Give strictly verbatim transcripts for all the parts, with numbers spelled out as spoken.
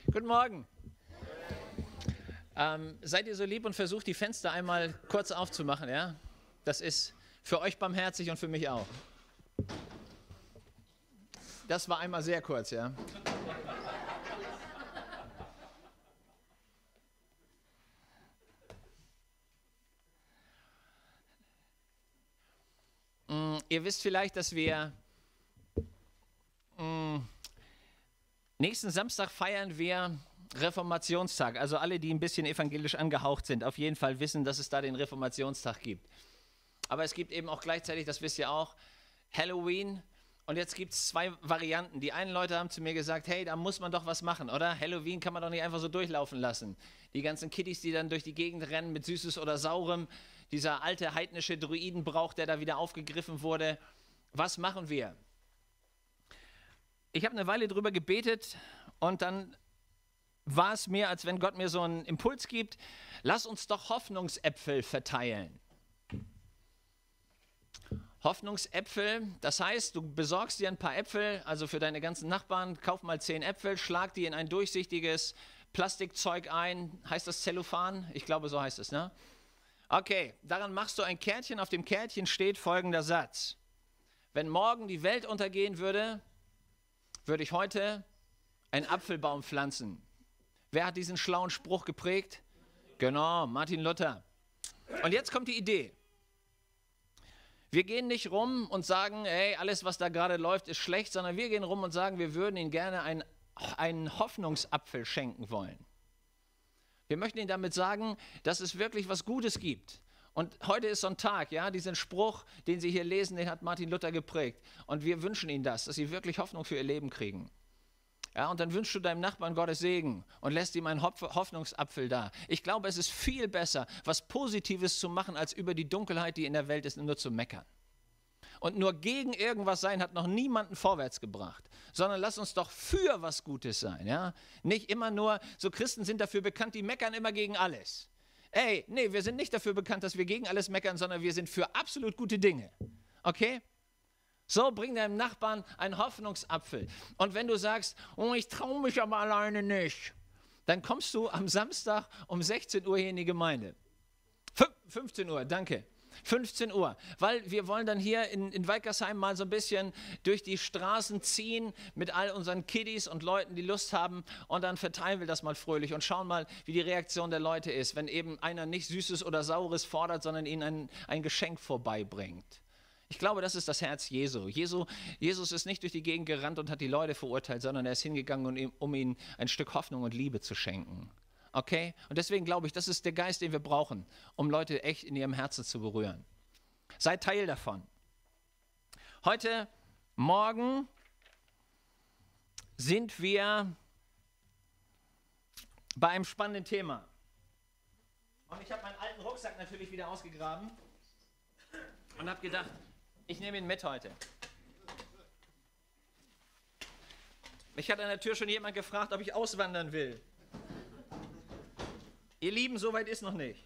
Guten Morgen. Ähm, seid ihr so lieb und versucht die Fenster einmal kurz aufzumachen, ja? Das ist für euch barmherzig und für mich auch. Das war einmal sehr kurz, ja? mm, ihr wisst vielleicht, dass wir mm, nächsten Samstag feiern wir Reformationstag. Also alle, die ein bisschen evangelisch angehaucht sind, auf jeden Fall wissen, dass es da den Reformationstag gibt. Aber es gibt eben auch gleichzeitig, das wisst ihr auch, Halloween. Und jetzt gibt es zwei Varianten. Die einen Leute haben zu mir gesagt, hey, da muss man doch was machen, oder? Halloween kann man doch nicht einfach so durchlaufen lassen. Die ganzen Kiddies, die dann durch die Gegend rennen mit Süßes oder Saurem. Dieser alte heidnische Druidenbrauch, der da wieder aufgegriffen wurde. Was machen wir? Ich habe eine Weile drüber gebetet und dann war es mir, als wenn Gott mir so einen Impuls gibt, lass uns doch Hoffnungsäpfel verteilen. Hoffnungsäpfel, das heißt, du besorgst dir ein paar Äpfel, also für deine ganzen Nachbarn, kauf mal zehn Äpfel, schlag die in ein durchsichtiges Plastikzeug ein. Heißt das Zellophan? Ich glaube, so heißt es, ne? Okay, daran machst du ein Kärtchen. Auf dem Kärtchen steht folgender Satz. Wenn morgen die Welt untergehen würde, würde ich heute einen Apfelbaum pflanzen. Wer hat diesen schlauen Spruch geprägt? Genau, Martin Luther. Und jetzt kommt die Idee. Wir gehen nicht rum und sagen, hey, alles, was da gerade läuft, ist schlecht, sondern wir gehen rum und sagen, wir würden ihm gerne einen, einen Hoffnungsapfel schenken wollen. Wir möchten ihm damit sagen, dass es wirklich was Gutes gibt. Und heute ist so ein Tag, ja, diesen Spruch, den Sie hier lesen, den hat Martin Luther geprägt. Und wir wünschen Ihnen das, dass Sie wirklich Hoffnung für Ihr Leben kriegen. Ja, und dann wünschst du deinem Nachbarn Gottes Segen und lässt ihm einen Hoffnungsapfel da. Ich glaube, es ist viel besser, was Positives zu machen, als über die Dunkelheit, die in der Welt ist, nur zu meckern. Und nur gegen irgendwas sein hat noch niemanden vorwärts gebracht, sondern lass uns doch für was Gutes sein. Ja? Nicht immer nur, so Christen sind dafür bekannt, die meckern immer gegen alles. Ey, nee, wir sind nicht dafür bekannt, dass wir gegen alles meckern, sondern wir sind für absolut gute Dinge. Okay? So, bring deinem Nachbarn einen Hoffnungsapfel. Und wenn du sagst, oh, ich traue mich aber alleine nicht, dann kommst du am Samstag um sechzehn Uhr hier in die Gemeinde. fünfzehn Uhr, danke. fünfzehn Uhr, weil wir wollen dann hier in, in Weikersheim mal so ein bisschen durch die Straßen ziehen mit all unseren Kiddies und Leuten, die Lust haben, und dann verteilen wir das mal fröhlich und schauen mal, wie die Reaktion der Leute ist, wenn eben einer nicht Süßes oder Saures fordert, sondern ihnen ein, ein Geschenk vorbeibringt. Ich glaube, das ist das Herz Jesu. Jesu. Jesus ist nicht durch die Gegend gerannt und hat die Leute verurteilt, sondern er ist hingegangen, um ihnen ein Stück Hoffnung und Liebe zu schenken. Okay? Und deswegen glaube ich, das ist der Geist, den wir brauchen, um Leute echt in ihrem Herzen zu berühren. Seid Teil davon. Heute Morgen sind wir bei einem spannenden Thema. Und ich habe meinen alten Rucksack natürlich wieder ausgegraben und habe gedacht, ich nehme ihn mit heute. Mich hat an der Tür schon jemand gefragt, ob ich auswandern will. Ihr Lieben, so weit ist noch nicht.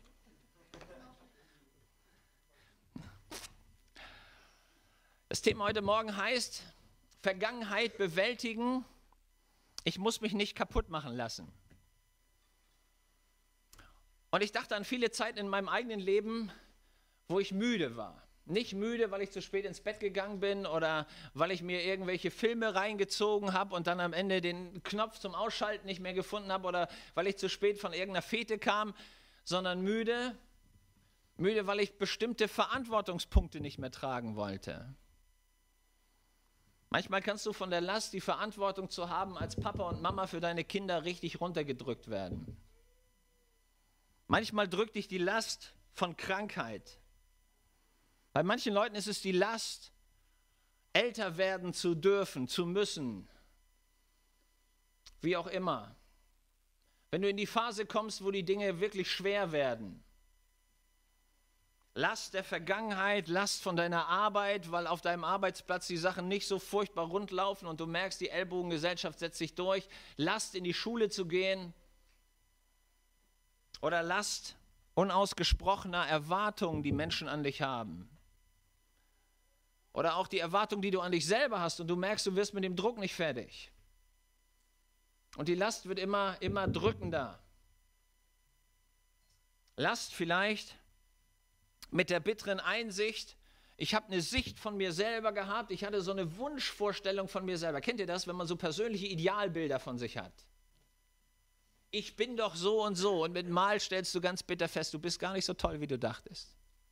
Das Thema heute Morgen heißt, Vergangenheit bewältigen. Ich muss mich nicht kaputt machen lassen. Und ich dachte an viele Zeiten in meinem eigenen Leben, wo ich müde war. Nicht müde, weil ich zu spät ins Bett gegangen bin oder weil ich mir irgendwelche Filme reingezogen habe und dann am Ende den Knopf zum Ausschalten nicht mehr gefunden habe oder weil ich zu spät von irgendeiner Fete kam, sondern müde, müde, weil ich bestimmte Verantwortungspunkte nicht mehr tragen wollte. Manchmal kannst du von der Last, die Verantwortung zu haben, als Papa und Mama für deine Kinder richtig runtergedrückt werden. Manchmal drückt dich die Last von Krankheit. Bei manchen Leuten ist es die Last, älter werden zu dürfen, zu müssen. Wie auch immer. Wenn du in die Phase kommst, wo die Dinge wirklich schwer werden. Last der Vergangenheit, Last von deiner Arbeit, weil auf deinem Arbeitsplatz die Sachen nicht so furchtbar rund laufen und du merkst, die Ellbogengesellschaft setzt sich durch. Last in die Schule zu gehen. Oder Last unausgesprochener Erwartungen, die Menschen an dich haben. Oder auch die Erwartung, die du an dich selber hast und du merkst, du wirst mit dem Druck nicht fertig. Und die Last wird immer, immer drückender. Last vielleicht mit der bitteren Einsicht, ich habe eine Sicht von mir selber gehabt, ich hatte so eine Wunschvorstellung von mir selber. Kennt ihr das, wenn man so persönliche Idealbilder von sich hat? Ich bin doch so und so und mit Mal stellst du ganz bitter fest, du bist gar nicht so toll, wie du dachtest.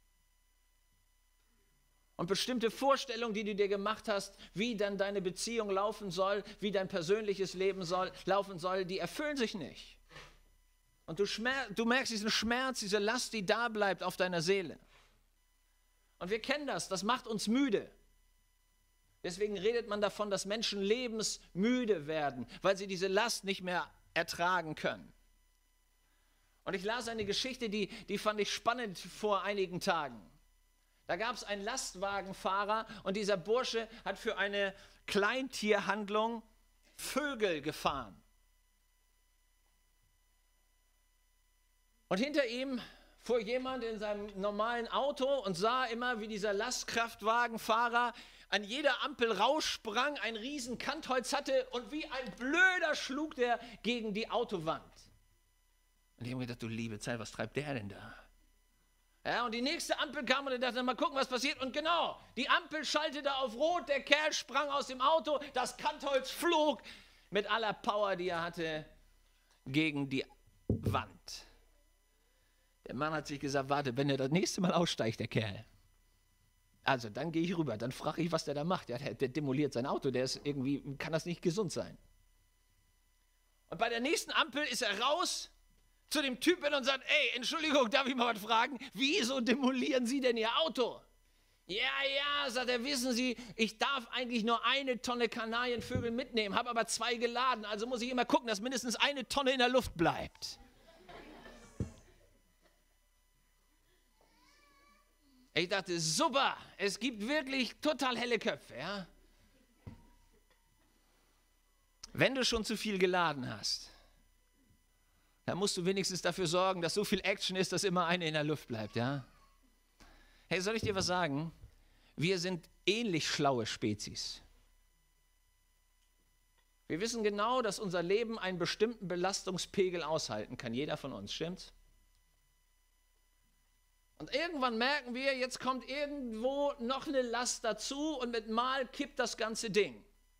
Und bestimmte Vorstellungen, die du dir gemacht hast, wie dann deine Beziehung laufen soll, wie dein persönliches Leben soll, laufen soll, die erfüllen sich nicht. Und du, schmer- du merkst diesen Schmerz, diese Last, die da bleibt auf deiner Seele. Und wir kennen das, das macht uns müde. Deswegen redet man davon, dass Menschen lebensmüde werden, weil sie diese Last nicht mehr ertragen können. Und ich las eine Geschichte, die, die fand ich spannend vor einigen Tagen. Da gab es einen Lastwagenfahrer und dieser Bursche hat für eine Kleintierhandlung Vögel gefahren. Und hinter ihm fuhr jemand in seinem normalen Auto und sah immer, wie dieser Lastkraftwagenfahrer an jeder Ampel raussprang, ein riesen Kantholz hatte und wie ein Blöder schlug der gegen die Autowand. Und ich habe mir gedacht, du liebe Zeit, was treibt der denn da? Ja, und die nächste Ampel kam und er dachte, mal gucken, was passiert. Und genau, die Ampel schaltete auf Rot, der Kerl sprang aus dem Auto, das Kantholz flog mit aller Power, die er hatte, gegen die Wand. Der Mann hat sich gesagt, warte, wenn er das nächste Mal aussteigt, der Kerl, also dann gehe ich rüber, dann frage ich, was der da macht. Ja, der, der demoliert sein Auto, der ist irgendwie, kann das nicht gesund sein. Und bei der nächsten Ampel ist er raus zu dem Typen und sagt, ey, Entschuldigung, darf ich mal was fragen? Wieso demolieren Sie denn Ihr Auto? Ja, ja, sagt er, wissen Sie, ich darf eigentlich nur eine Tonne Kanarienvögel mitnehmen, habe aber zwei geladen, also muss ich immer gucken, dass mindestens eine Tonne in der Luft bleibt. Ich dachte, super, es gibt wirklich total helle Köpfe, ja? Wenn du schon zu viel geladen hast, dann musst du wenigstens dafür sorgen, dass so viel Action ist, dass immer eine in der Luft bleibt, ja? Hey, soll ich dir was sagen? Wir sind ähnlich schlaue Spezies. Wir wissen genau, dass unser Leben einen bestimmten Belastungspegel aushalten kann. Jeder von uns, stimmt's? Und irgendwann merken wir, jetzt kommt irgendwo noch eine Last dazu und mit Mal kippt das ganze Ding.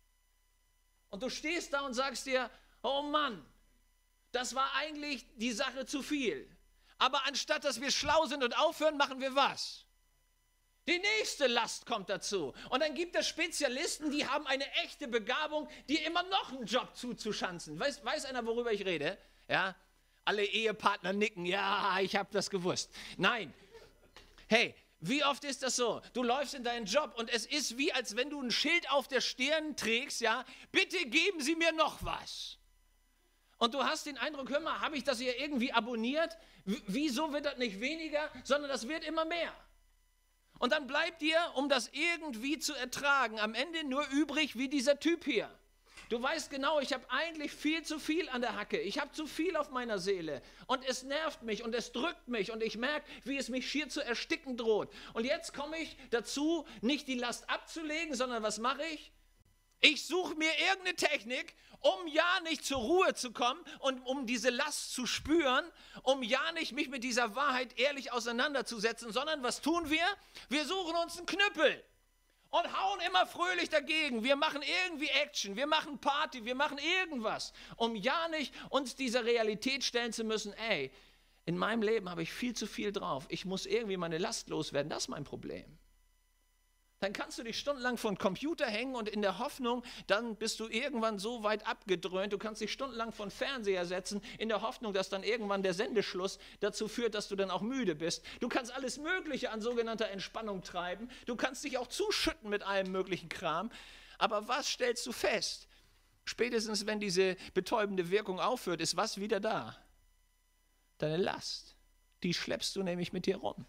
Und du stehst da und sagst dir, oh Mann, das war eigentlich die Sache zu viel. Aber anstatt, dass wir schlau sind und aufhören, machen wir was? Die nächste Last kommt dazu. Und dann gibt es Spezialisten, die haben eine echte Begabung, dir immer noch einen Job zuzuschanzen. Weiß, weiß einer, worüber ich rede? Ja? Alle Ehepartner nicken, ja, ich habe das gewusst. Nein. Hey, wie oft ist das so? Du läufst in deinen Job und es ist wie, als wenn du ein Schild auf der Stirn trägst, ja, bitte geben Sie mir noch was. Und du hast den Eindruck, hör mal, habe ich das hier irgendwie abonniert? W- wieso wird das nicht weniger, sondern das wird immer mehr? Und dann bleibt dir, um das irgendwie zu ertragen, am Ende nur übrig wie dieser Typ hier. Du weißt genau, ich habe eigentlich viel zu viel an der Hacke. Ich habe zu viel auf meiner Seele. Und es nervt mich und es drückt mich. Und ich merke, wie es mich schier zu ersticken droht. Und jetzt komme ich dazu, nicht die Last abzulegen, sondern was mache ich? Ich suche mir irgendeine Technik, um ja nicht zur Ruhe zu kommen und um diese Last zu spüren, um ja nicht mich mit dieser Wahrheit ehrlich auseinanderzusetzen, sondern was tun wir? Wir suchen uns einen Knüppel. Und hauen immer fröhlich dagegen. Wir machen irgendwie Action, wir machen Party, wir machen irgendwas, um ja nicht uns dieser Realität stellen zu müssen, ey, in meinem Leben habe ich viel zu viel drauf, ich muss irgendwie meine Last loswerden, das ist mein Problem. Dann kannst du dich stundenlang vor den Computer hängen und in der Hoffnung, dann bist du irgendwann so weit abgedröhnt, du kannst dich stundenlang vor den Fernseher setzen, in der Hoffnung, dass dann irgendwann der Sendeschluss dazu führt, dass du dann auch müde bist. Du kannst alles Mögliche an sogenannter Entspannung treiben, du kannst dich auch zuschütten mit allem möglichen Kram, aber was stellst du fest? Spätestens, wenn diese betäubende Wirkung aufhört, ist was wieder da? Deine Last, die schleppst du nämlich mit dir rum.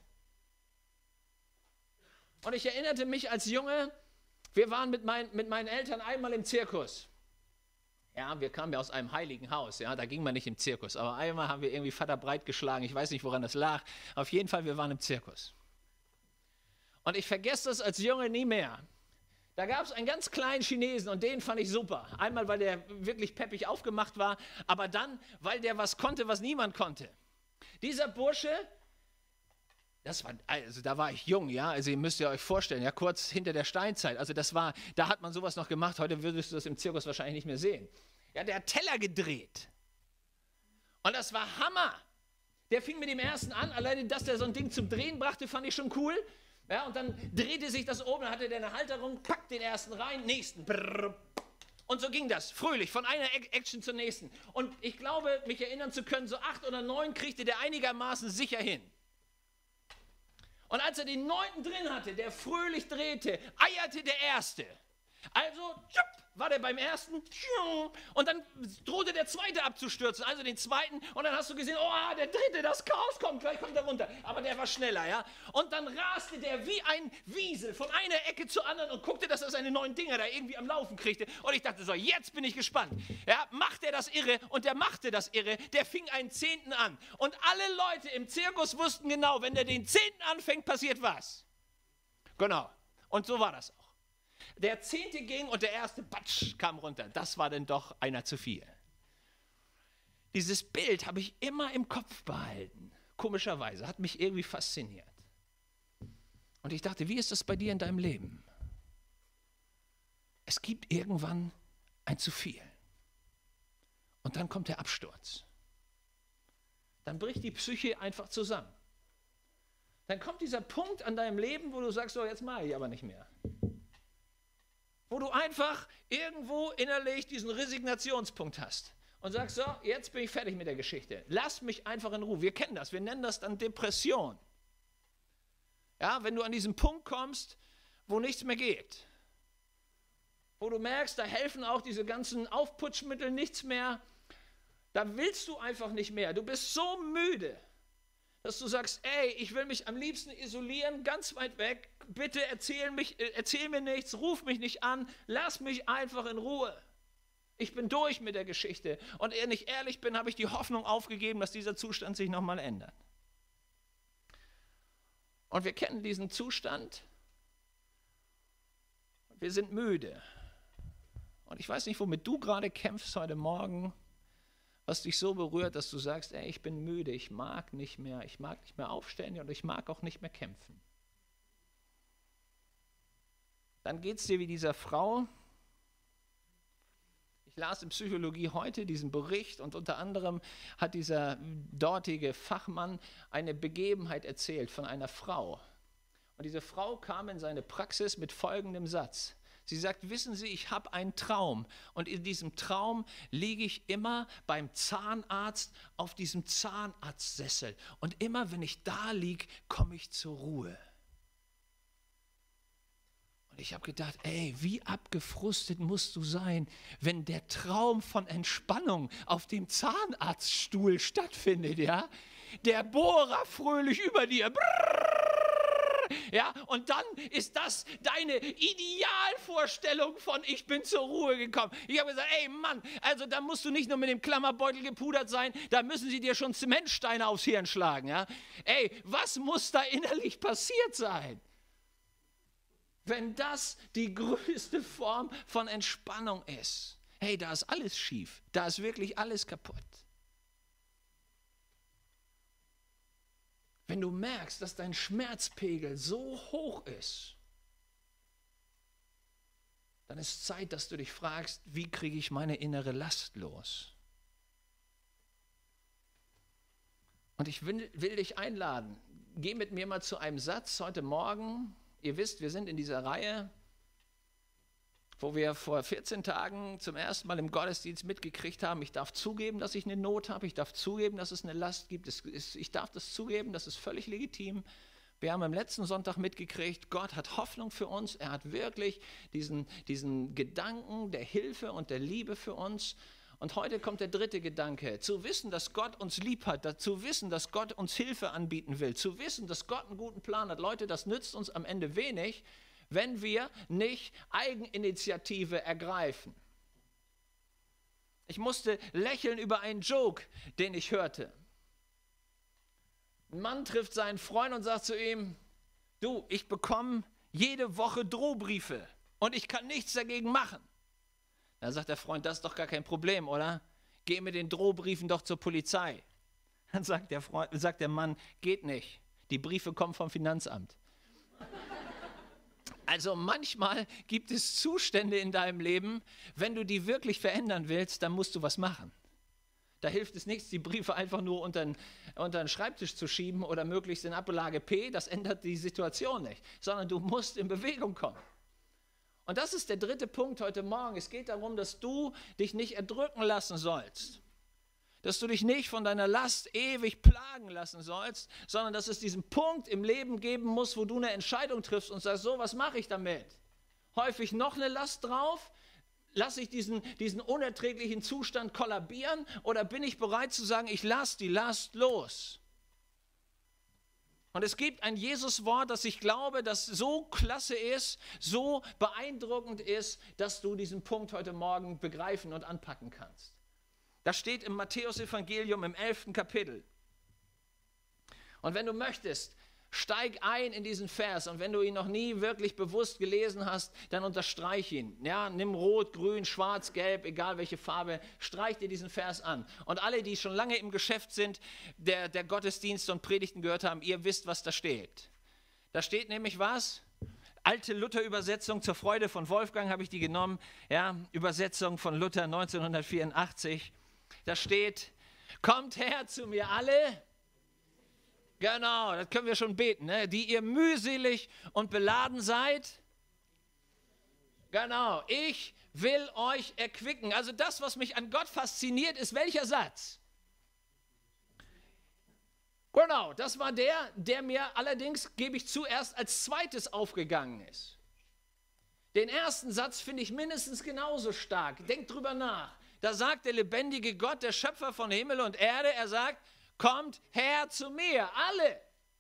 Und ich erinnerte mich als Junge, wir waren mit, mein, mit meinen Eltern einmal im Zirkus. Ja, wir kamen ja aus einem heiligen Haus, ja, da ging man nicht im Zirkus. Aber einmal haben wir irgendwie Vater breit geschlagen, ich weiß nicht, woran das lag. Auf jeden Fall, wir waren im Zirkus. Und ich vergesse das als Junge nie mehr. Da gab es einen ganz kleinen Chinesen und den fand ich super. Einmal, weil der wirklich peppig aufgemacht war, aber dann, weil der was konnte, was niemand konnte. Dieser Bursche, das war, also da war ich jung, ja, also ihr müsst ihr euch vorstellen, ja, kurz hinter der Steinzeit, also das war, da hat man sowas noch gemacht, heute würdest du das im Zirkus wahrscheinlich nicht mehr sehen. Ja, der hat Teller gedreht und das war Hammer. Der fing mit dem ersten an, alleine, dass der so ein Ding zum Drehen brachte, fand ich schon cool. Ja, und dann drehte sich das oben, dann hatte der eine Halterung, packt den ersten rein, nächsten. Brrr. Und so ging das, fröhlich, von einer Action zur nächsten. Und ich glaube, mich erinnern zu können, so acht oder neun kriegte der einigermaßen sicher hin. Und als er den neunten drin hatte, der fröhlich drehte, eierte der Erste. Also, tschupp, war der beim ersten und dann drohte der zweite abzustürzen, also den zweiten, und dann hast du gesehen, oh, der dritte, das Chaos kommt, gleich kommt er runter. Aber der war schneller, ja. Und dann raste der wie ein Wiesel von einer Ecke zur anderen und guckte, dass er seine neuen Dinger da irgendwie am Laufen kriegte. Und ich dachte so, jetzt bin ich gespannt. Ja, macht er das irre? Und der machte das irre. Der fing einen Zehnten an. Und alle Leute im Zirkus wussten genau, wenn der den Zehnten anfängt, passiert was. Genau. Und so war das auch. Der Zehnte ging und der erste, batsch, kam runter. Das war dann doch einer zu viel. Dieses Bild habe ich immer im Kopf behalten. Komischerweise, hat mich irgendwie fasziniert. Und ich dachte, wie ist das bei dir in deinem Leben? Es gibt irgendwann ein zu viel. Und dann kommt der Absturz. Dann bricht die Psyche einfach zusammen. Dann kommt dieser Punkt an deinem Leben, wo du sagst, so, jetzt mache ich aber nicht mehr. Wo du einfach irgendwo innerlich diesen Resignationspunkt hast und sagst, so, jetzt bin ich fertig mit der Geschichte. Lass mich einfach in Ruhe. Wir kennen das, wir nennen das dann Depression. Ja, wenn du an diesen Punkt kommst, wo nichts mehr geht. Wo du merkst, da helfen auch diese ganzen Aufputschmittel nichts mehr. Da willst du einfach nicht mehr. Du bist so müde, dass du sagst, ey, ich will mich am liebsten isolieren, ganz weit weg. Bitte erzähl, mich, erzähl mir nichts, ruf mich nicht an, lass mich einfach in Ruhe. Ich bin durch mit der Geschichte. Und wenn ich ehrlich bin, habe ich die Hoffnung aufgegeben, dass dieser Zustand sich nochmal ändert. Und wir kennen diesen Zustand. Wir sind müde. Und ich weiß nicht, womit du gerade kämpfst heute Morgen, was dich so berührt, dass du sagst, ey, ich bin müde, ich mag nicht mehr, ich mag nicht mehr aufstehen und ich mag auch nicht mehr kämpfen. Dann geht es dir wie dieser Frau. Ich las in Psychologie heute diesen Bericht und unter anderem hat dieser dortige Fachmann eine Begebenheit erzählt von einer Frau. Und diese Frau kam in seine Praxis mit folgendem Satz. Sie sagt, wissen Sie, ich habe einen Traum und in diesem Traum liege ich immer beim Zahnarzt auf diesem Zahnarztsessel und immer wenn ich da liege, komme ich zur Ruhe. Und ich habe gedacht, ey, wie abgefrustet musst du sein, wenn der Traum von Entspannung auf dem Zahnarztstuhl stattfindet, ja? Der Bohrer fröhlich über dir, brrr, ja, und dann ist das deine Idealvorstellung von ich bin zur Ruhe gekommen. Ich habe gesagt, ey Mann, also da musst du nicht nur mit dem Klammerbeutel gepudert sein, da müssen sie dir schon Zementsteine aufs Hirn schlagen. Ja? Ey, was muss da innerlich passiert sein? Wenn das die größte Form von Entspannung ist. Hey, da ist alles schief, da ist wirklich alles kaputt. Wenn du merkst, dass dein Schmerzpegel so hoch ist, dann ist Zeit, dass du dich fragst, wie kriege ich meine innere Last los? Und ich will, will dich einladen, geh mit mir mal zu einem Satz heute Morgen. Ihr wisst, wir sind in dieser Reihe, wo wir vor vierzehn Tagen zum ersten Mal im Gottesdienst mitgekriegt haben, ich darf zugeben, dass ich eine Not habe, ich darf zugeben, dass es eine Last gibt, ich darf das zugeben, das ist völlig legitim. Wir haben am letzten Sonntag mitgekriegt, Gott hat Hoffnung für uns, er hat wirklich diesen, diesen Gedanken der Hilfe und der Liebe für uns. Und heute kommt der dritte Gedanke, zu wissen, dass Gott uns lieb hat, zu wissen, dass Gott uns Hilfe anbieten will, zu wissen, dass Gott einen guten Plan hat. Leute, das nützt uns am Ende wenig, wenn wir nicht Eigeninitiative ergreifen. Ich musste lächeln über einen Joke, den ich hörte. Ein Mann trifft seinen Freund und sagt zu ihm, du, ich bekomme jede Woche Drohbriefe und ich kann nichts dagegen machen. Dann sagt der Freund, das ist doch gar kein Problem, oder? Geh mit den Drohbriefen doch zur Polizei. Dann sagt der, Freund, sagt der Mann, geht nicht. Die Briefe kommen vom Finanzamt. Also manchmal gibt es Zustände in deinem Leben, wenn du die wirklich verändern willst, dann musst du was machen. Da hilft es nichts, die Briefe einfach nur unter den, unter den Schreibtisch zu schieben oder möglichst in Ablage P, das ändert die Situation nicht, sondern du musst in Bewegung kommen. Und das ist der dritte Punkt heute Morgen. Es geht darum, dass du dich nicht erdrücken lassen sollst. Dass du dich nicht von deiner Last ewig plagen lassen sollst, sondern dass es diesen Punkt im Leben geben muss, wo du eine Entscheidung triffst und sagst, so, was mache ich damit? Häufig noch eine Last drauf? Lasse ich diesen, diesen unerträglichen Zustand kollabieren oder bin ich bereit zu sagen, ich lasse die Last los? Und es gibt ein Jesus-Wort, das ich glaube, das so klasse ist, so beeindruckend ist, dass du diesen Punkt heute Morgen begreifen und anpacken kannst. Das steht im Matthäus-Evangelium im elften Kapitel. Und wenn du möchtest, steig ein in diesen Vers. Und wenn du ihn noch nie wirklich bewusst gelesen hast, dann unterstreich ihn. Ja, nimm Rot, Grün, Schwarz, Gelb, egal welche Farbe, streich dir diesen Vers an. Und alle, die schon lange im Geschäft sind, der, der Gottesdienste und Predigten gehört haben, ihr wisst, was da steht. Da steht nämlich was? Alte Luther-Übersetzung zur Freude von Wolfgang habe ich die genommen. Ja, Übersetzung von Luther neunzehnhundertvierundachtzig. Da steht, kommt her zu mir alle. Genau, das können wir schon beten, ne? Die ihr mühselig und beladen seid. Genau, ich will euch erquicken. Also das, was mich an Gott fasziniert, ist welcher Satz? Genau, das war der, der mir allerdings, gebe ich zu, erst als zweites aufgegangen ist. Den ersten Satz finde ich mindestens genauso stark. Denkt drüber nach. Da sagt der lebendige Gott, der Schöpfer von Himmel und Erde, er sagt, kommt her zu mir, alle.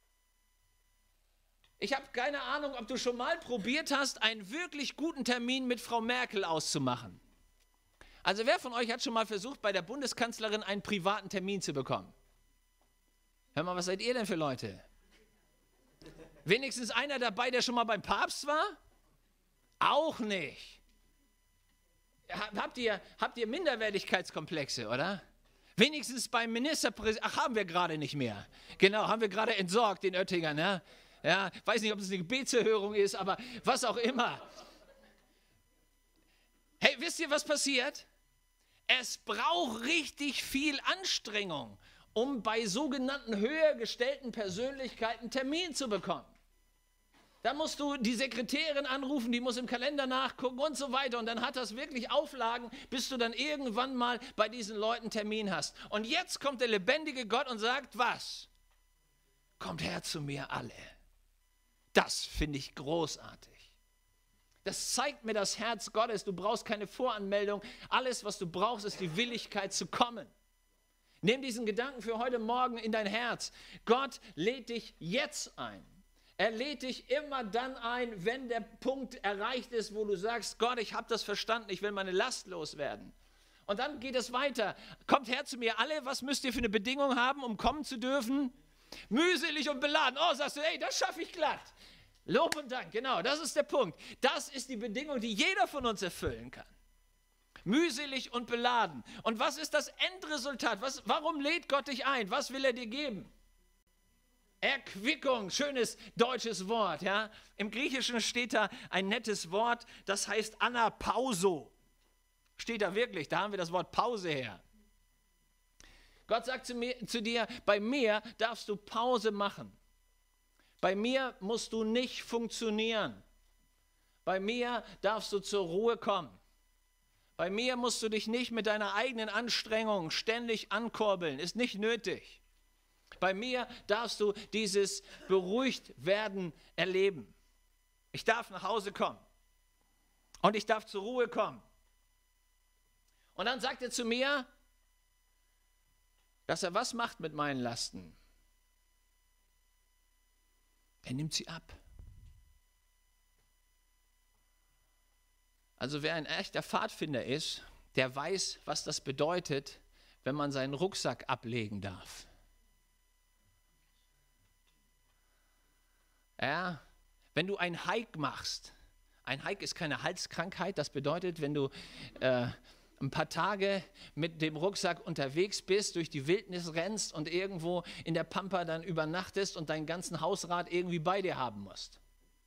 Ich habe keine Ahnung, ob du schon mal probiert hast, einen wirklich guten Termin mit Frau Merkel auszumachen. Also wer von euch hat schon mal versucht, bei der Bundeskanzlerin einen privaten Termin zu bekommen? Hör mal, was seid ihr denn für Leute? Wenigstens einer dabei, der schon mal beim Papst war? Auch nicht. Habt ihr, habt ihr Minderwertigkeitskomplexe, oder? Wenigstens beim Ministerpräsidenten, ach, haben wir gerade nicht mehr. Genau, haben wir gerade entsorgt in Oettingern. Ja? Ja, weiß nicht, ob es eine Gebetserhörung ist, aber was auch immer. Hey, wisst ihr, was passiert? Es braucht richtig viel Anstrengung, um bei sogenannten höher gestellten Persönlichkeiten einen Termin zu bekommen. Da musst du die Sekretärin anrufen, die muss im Kalender nachgucken und so weiter. Und dann hat das wirklich Auflagen, bis du dann irgendwann mal bei diesen Leuten einen Termin hast. Und jetzt kommt der lebendige Gott und sagt, was? Kommt her zu mir alle. Das finde ich großartig. Das zeigt mir das Herz Gottes. Du brauchst keine Voranmeldung. Alles, was du brauchst, ist die Willigkeit zu kommen. Nimm diesen Gedanken für heute Morgen in dein Herz. Gott lädt dich jetzt ein. Er lädt dich immer dann ein, wenn der Punkt erreicht ist, wo du sagst, Gott, ich habe das verstanden, ich will meine Last loswerden. Und dann geht es weiter. Kommt her zu mir alle, was müsst ihr für eine Bedingung haben, um kommen zu dürfen? Mühselig und beladen. Oh, sagst du, ey, das schaffe ich glatt. Lob und Dank, genau, das ist der Punkt. Das ist die Bedingung, die jeder von uns erfüllen kann. Mühselig und beladen. Und was ist das Endresultat? Was, warum lädt Gott dich ein? Was will er dir geben? Erquickung, schönes deutsches Wort. Ja? Im Griechischen steht da ein nettes Wort, das heißt Anapauso. Steht da wirklich, da haben wir das Wort Pause her. Gott sagt zu, mir, zu dir, bei mir darfst du Pause machen. Bei mir musst du nicht funktionieren. Bei mir darfst du zur Ruhe kommen. Bei mir musst du dich nicht mit deiner eigenen Anstrengung ständig ankurbeln, ist nicht nötig. Bei mir darfst du dieses beruhigt werden erleben. Ich darf nach Hause kommen und ich darf zur Ruhe kommen. Und dann sagt er zu mir, dass er was macht mit meinen Lasten. Er nimmt sie ab. Also wer ein echter Pfadfinder ist, der weiß, was das bedeutet, wenn man seinen Rucksack ablegen darf. Ja, wenn du einen Hike machst, Ein Hike ist keine Halskrankheit. Das bedeutet, wenn du äh, ein paar Tage mit dem Rucksack unterwegs bist, durch die Wildnis rennst und irgendwo in der Pampa dann übernachtest und deinen ganzen Hausrat irgendwie bei dir haben musst.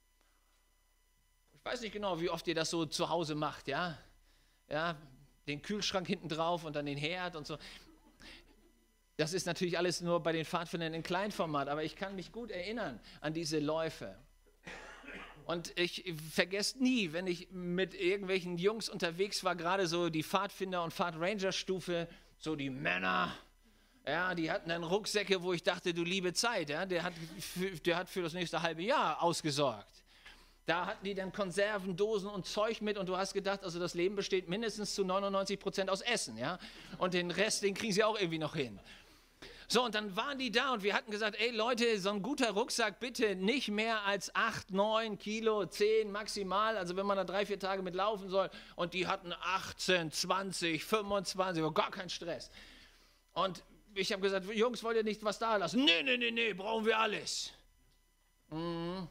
Ich weiß nicht genau, wie oft ihr das so zu Hause macht, ja? Ja, den Kühlschrank hinten drauf und dann den Herd und so. Das ist natürlich alles nur bei den Pfadfindern in Kleinformat, aber ich kann mich gut erinnern an diese Läufe. Und ich vergesse nie, wenn ich mit irgendwelchen Jungs unterwegs war, gerade so die Pfadfinder- und Pfadranger-Stufe, so die Männer, ja, die hatten dann Rucksäcke, wo ich dachte, du liebe Zeit, ja, der hat für, der hat für das nächste halbe Jahr ausgesorgt. Da hatten die dann Konserven, Dosen und Zeug mit und du hast gedacht, also das Leben besteht mindestens zu neunundneunzig Prozent aus Essen, ja, und den Rest, den kriegen sie auch irgendwie noch hin. So, und dann waren die da und wir hatten gesagt, ey Leute, so ein guter Rucksack bitte nicht mehr als acht, neun Kilo, zehn maximal, also wenn man da drei, vier Tage mit laufen soll. Und die hatten achtzehn, zwanzig, fünfundzwanzig, gar kein Stress. Und ich habe gesagt, Jungs, wollt ihr nicht was da lassen? Nee, nee, nee, nee, brauchen wir alles. Mhm.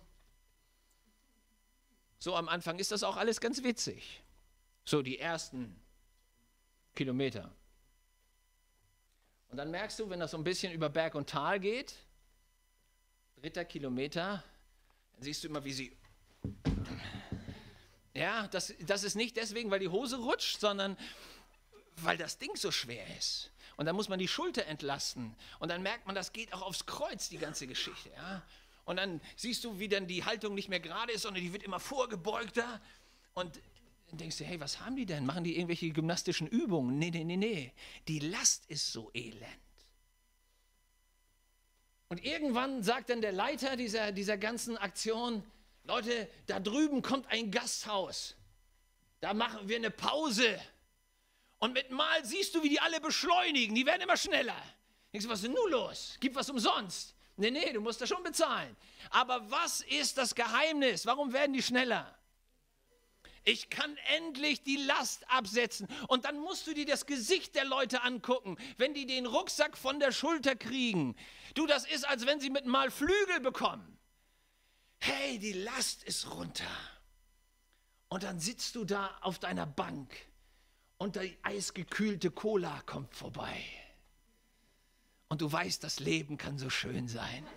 So am Anfang ist das auch alles ganz witzig. So die ersten Kilometer. Und dann merkst du, wenn das so ein bisschen über Berg und Tal geht, dritter Kilometer, dann siehst du immer, wie sie... Ja, das, das ist nicht deswegen, weil die Hose rutscht, sondern weil das Ding so schwer ist. Und dann muss man die Schulter entlasten. Und dann merkt man, das geht auch aufs Kreuz, die ganze Geschichte. Ja? Und dann siehst du, wie dann die Haltung nicht mehr gerade ist, sondern die wird immer vorgebeugter. Und dann denkst du, hey, was haben die denn? Machen die irgendwelche gymnastischen Übungen? Nee, nee, nee, nee. Die Last ist so elend. Und irgendwann sagt dann der Leiter dieser, dieser ganzen Aktion, Leute, da drüben kommt ein Gasthaus. Da machen wir eine Pause. Und mit Mal siehst du, wie die alle beschleunigen. Die werden immer schneller. Denkst du, was ist denn nun los? Gib was umsonst. Nee, nee, du musst das schon bezahlen. Aber was ist das Geheimnis? Warum werden die schneller? Ich kann endlich die Last absetzen. Und dann musst du dir das Gesicht der Leute angucken, wenn die den Rucksack von der Schulter kriegen. Du, das ist, als wenn sie mit mal Flügel bekommen. Hey, die Last ist runter. Und dann sitzt du da auf deiner Bank und die eisgekühlte Cola kommt vorbei. Und du weißt, das Leben kann so schön sein.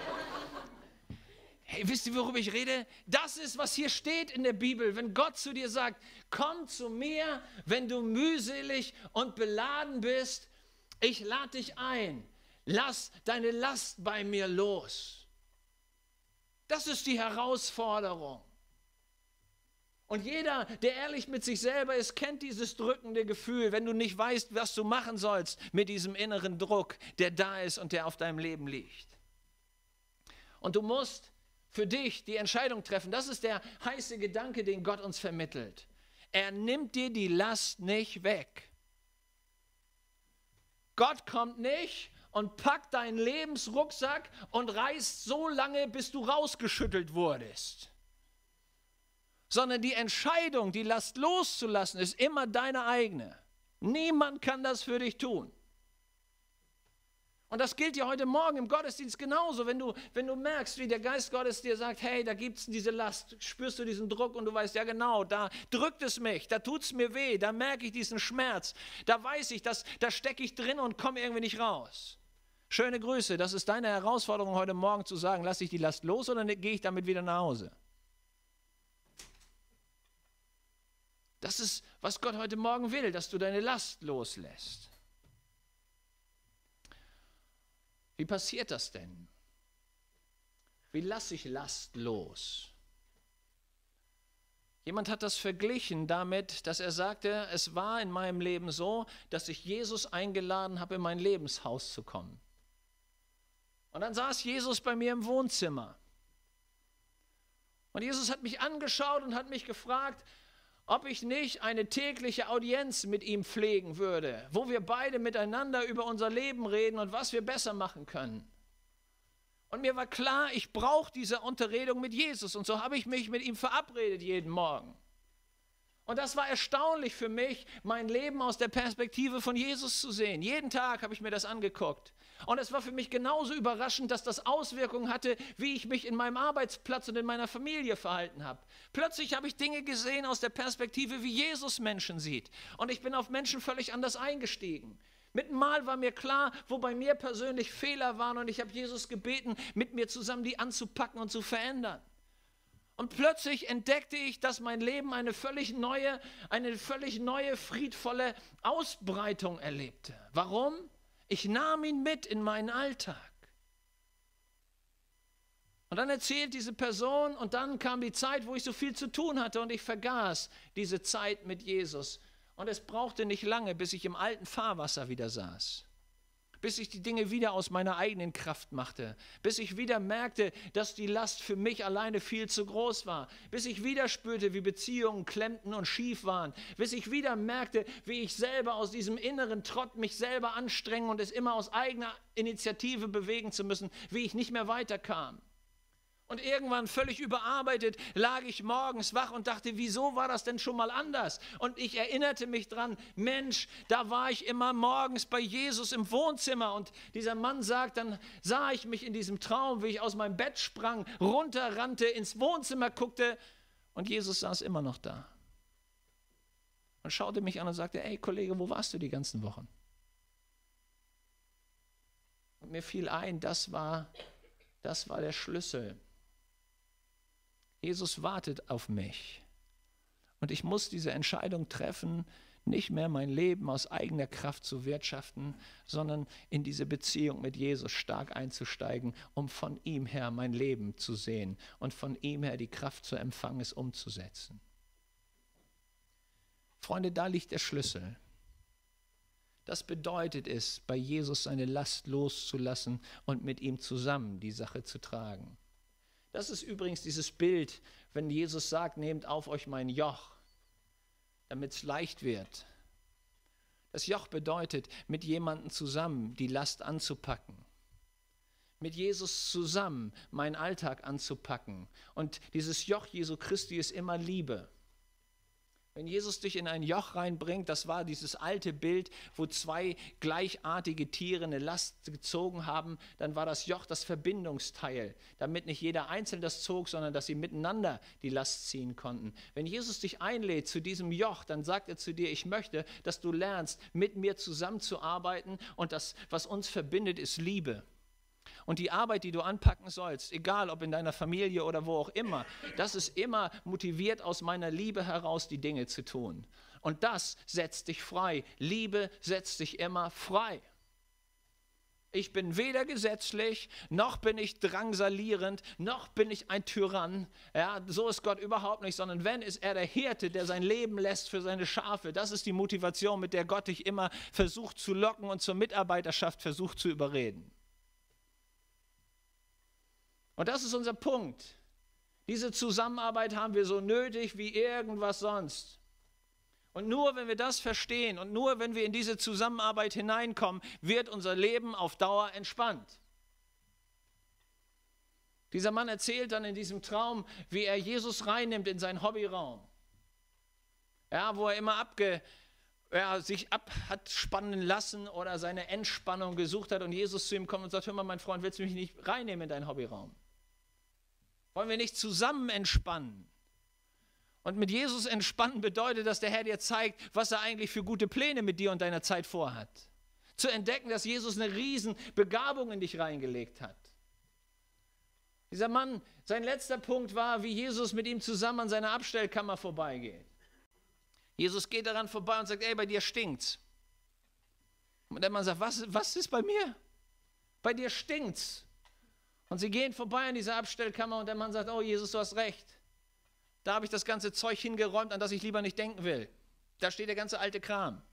Hey, wisst ihr, worüber ich rede? Das ist, was hier steht in der Bibel. Wenn Gott zu dir sagt, komm zu mir, wenn du mühselig und beladen bist, ich lade dich ein. Lass deine Last bei mir los. Das ist die Herausforderung. Und jeder, der ehrlich mit sich selber ist, kennt dieses drückende Gefühl, wenn du nicht weißt, was du machen sollst mit diesem inneren Druck, der da ist und der auf deinem Leben liegt. Und du musst für dich die Entscheidung treffen. Das ist der heiße Gedanke, den Gott uns vermittelt. Er nimmt dir die Last nicht weg. Gott kommt nicht und packt deinen Lebensrucksack und reißt so lange, bis du rausgeschüttelt wurdest. Sondern die Entscheidung, die Last loszulassen, ist immer deine eigene. Niemand kann das für dich tun. Und das gilt ja heute Morgen im Gottesdienst genauso. Wenn du, wenn du merkst, wie der Geist Gottes dir sagt, hey, da gibt es diese Last, spürst du diesen Druck und du weißt, ja genau, da drückt es mich, da tut es mir weh, da merke ich diesen Schmerz, da weiß ich, dass, da stecke ich drin und komme irgendwie nicht raus. Schöne Grüße, das ist deine Herausforderung heute Morgen zu sagen, lasse ich die Last los oder gehe ich damit wieder nach Hause? Das ist, was Gott heute Morgen will, dass du deine Last loslässt. Wie passiert das denn? Wie lasse ich Last los? Jemand hat das verglichen damit, dass er sagte, es war in meinem Leben so, dass ich Jesus eingeladen habe, in mein Lebenshaus zu kommen. Und dann saß Jesus bei mir im Wohnzimmer. Und Jesus hat mich angeschaut und hat mich gefragt, ob ich nicht eine tägliche Audienz mit ihm pflegen würde, wo wir beide miteinander über unser Leben reden und was wir besser machen können. Und mir war klar, ich brauche diese Unterredung mit Jesus und so habe ich mich mit ihm verabredet jeden Morgen. Und das war erstaunlich für mich, mein Leben aus der Perspektive von Jesus zu sehen. Jeden Tag habe ich mir das angeguckt. Und es war für mich genauso überraschend, dass das Auswirkungen hatte, wie ich mich in meinem Arbeitsplatz und in meiner Familie verhalten habe. Plötzlich habe ich Dinge gesehen aus der Perspektive, wie Jesus Menschen sieht. Und ich bin auf Menschen völlig anders eingestiegen. Mit einem Mal war mir klar, wo bei mir persönlich Fehler waren, und ich habe Jesus gebeten, mit mir zusammen die anzupacken und zu verändern. Und plötzlich entdeckte ich, dass mein Leben eine völlig neue, eine völlig neue, friedvolle Ausbreitung erlebte. Warum? Ich nahm ihn mit in meinen Alltag. Und dann erzählt diese Person, und dann kam die Zeit, wo ich so viel zu tun hatte, und ich vergaß diese Zeit mit Jesus. Und es brauchte nicht lange, bis ich im alten Fahrwasser wieder saß. Bis ich die Dinge wieder aus meiner eigenen Kraft machte, bis ich wieder merkte, dass die Last für mich alleine viel zu groß war, bis ich wieder spürte, wie Beziehungen klemmten und schief waren, bis ich wieder merkte, wie ich selber aus diesem inneren Trott mich selber anstrengen und es immer aus eigener Initiative bewegen zu müssen, wie ich nicht mehr weiterkam. Und irgendwann völlig überarbeitet lag ich morgens wach und dachte, wieso war das denn schon mal anders? Und ich erinnerte mich dran, Mensch, da war ich immer morgens bei Jesus im Wohnzimmer. Und dieser Mann sagt, dann sah ich mich in diesem Traum, wie ich aus meinem Bett sprang, runterrannte, ins Wohnzimmer guckte, und Jesus saß immer noch da. Und schaute mich an und sagte, ey Kollege, wo warst du die ganzen Wochen? Und mir fiel ein, das war, das war der Schlüssel. Jesus wartet auf mich. Und ich muss diese Entscheidung treffen, nicht mehr mein Leben aus eigener Kraft zu wirtschaften, sondern in diese Beziehung mit Jesus stark einzusteigen, um von ihm her mein Leben zu sehen und von ihm her die Kraft zu empfangen, es umzusetzen. Freunde, da liegt der Schlüssel. Das bedeutet es, bei Jesus seine Last loszulassen und mit ihm zusammen die Sache zu tragen. Das ist übrigens dieses Bild, wenn Jesus sagt, nehmt auf euch mein Joch, damit es leicht wird. Das Joch bedeutet, mit jemandem zusammen die Last anzupacken. Mit Jesus zusammen meinen Alltag anzupacken. Und dieses Joch Jesu Christi ist immer Liebe. Wenn Jesus dich in ein Joch reinbringt, das war dieses alte Bild, wo zwei gleichartige Tiere eine Last gezogen haben, dann war das Joch das Verbindungsteil, damit nicht jeder einzeln das zog, sondern dass sie miteinander die Last ziehen konnten. Wenn Jesus dich einlädt zu diesem Joch, dann sagt er zu dir, ich möchte, dass du lernst, mit mir zusammenzuarbeiten, und das, was uns verbindet, ist Liebe. Und die Arbeit, die du anpacken sollst, egal ob in deiner Familie oder wo auch immer, das ist immer motiviert aus meiner Liebe heraus, die Dinge zu tun. Und das setzt dich frei. Liebe setzt dich immer frei. Ich bin weder gesetzlich, noch bin ich drangsalierend, noch bin ich ein Tyrann. Ja, so ist Gott überhaupt nicht, sondern wenn, ist er der Hirte, der sein Leben lässt für seine Schafe. Das ist die Motivation, mit der Gott dich immer versucht zu locken und zur Mitarbeiterschaft versucht zu überreden. Und das ist unser Punkt. Diese Zusammenarbeit haben wir so nötig wie irgendwas sonst. Und nur wenn wir das verstehen und nur wenn wir in diese Zusammenarbeit hineinkommen, wird unser Leben auf Dauer entspannt. Dieser Mann erzählt dann in diesem Traum, wie er Jesus reinnimmt in seinen Hobbyraum. Ja, wo er immer abge, ja, sich ab hat spannen lassen oder seine Entspannung gesucht hat, und Jesus zu ihm kommt und sagt, hör mal, mein Freund, willst du mich nicht reinnehmen in deinen Hobbyraum? Wollen wir nicht zusammen entspannen? Und mit Jesus entspannen bedeutet, dass der Herr dir zeigt, was er eigentlich für gute Pläne mit dir und deiner Zeit vorhat. Zu entdecken, dass Jesus eine riesen Begabung in dich reingelegt hat. Dieser Mann, sein letzter Punkt war, wie Jesus mit ihm zusammen an seiner Abstellkammer vorbeigeht. Jesus geht daran vorbei und sagt, ey, bei dir stinkt's. Und der Mann sagt, was, was ist bei mir? Bei dir stinkt's. Und sie gehen vorbei an dieser Abstellkammer, und der Mann sagt, oh Jesus, du hast recht. Da habe ich das ganze Zeug hingeräumt, an das ich lieber nicht denken will. Da steht der ganze alte Kram.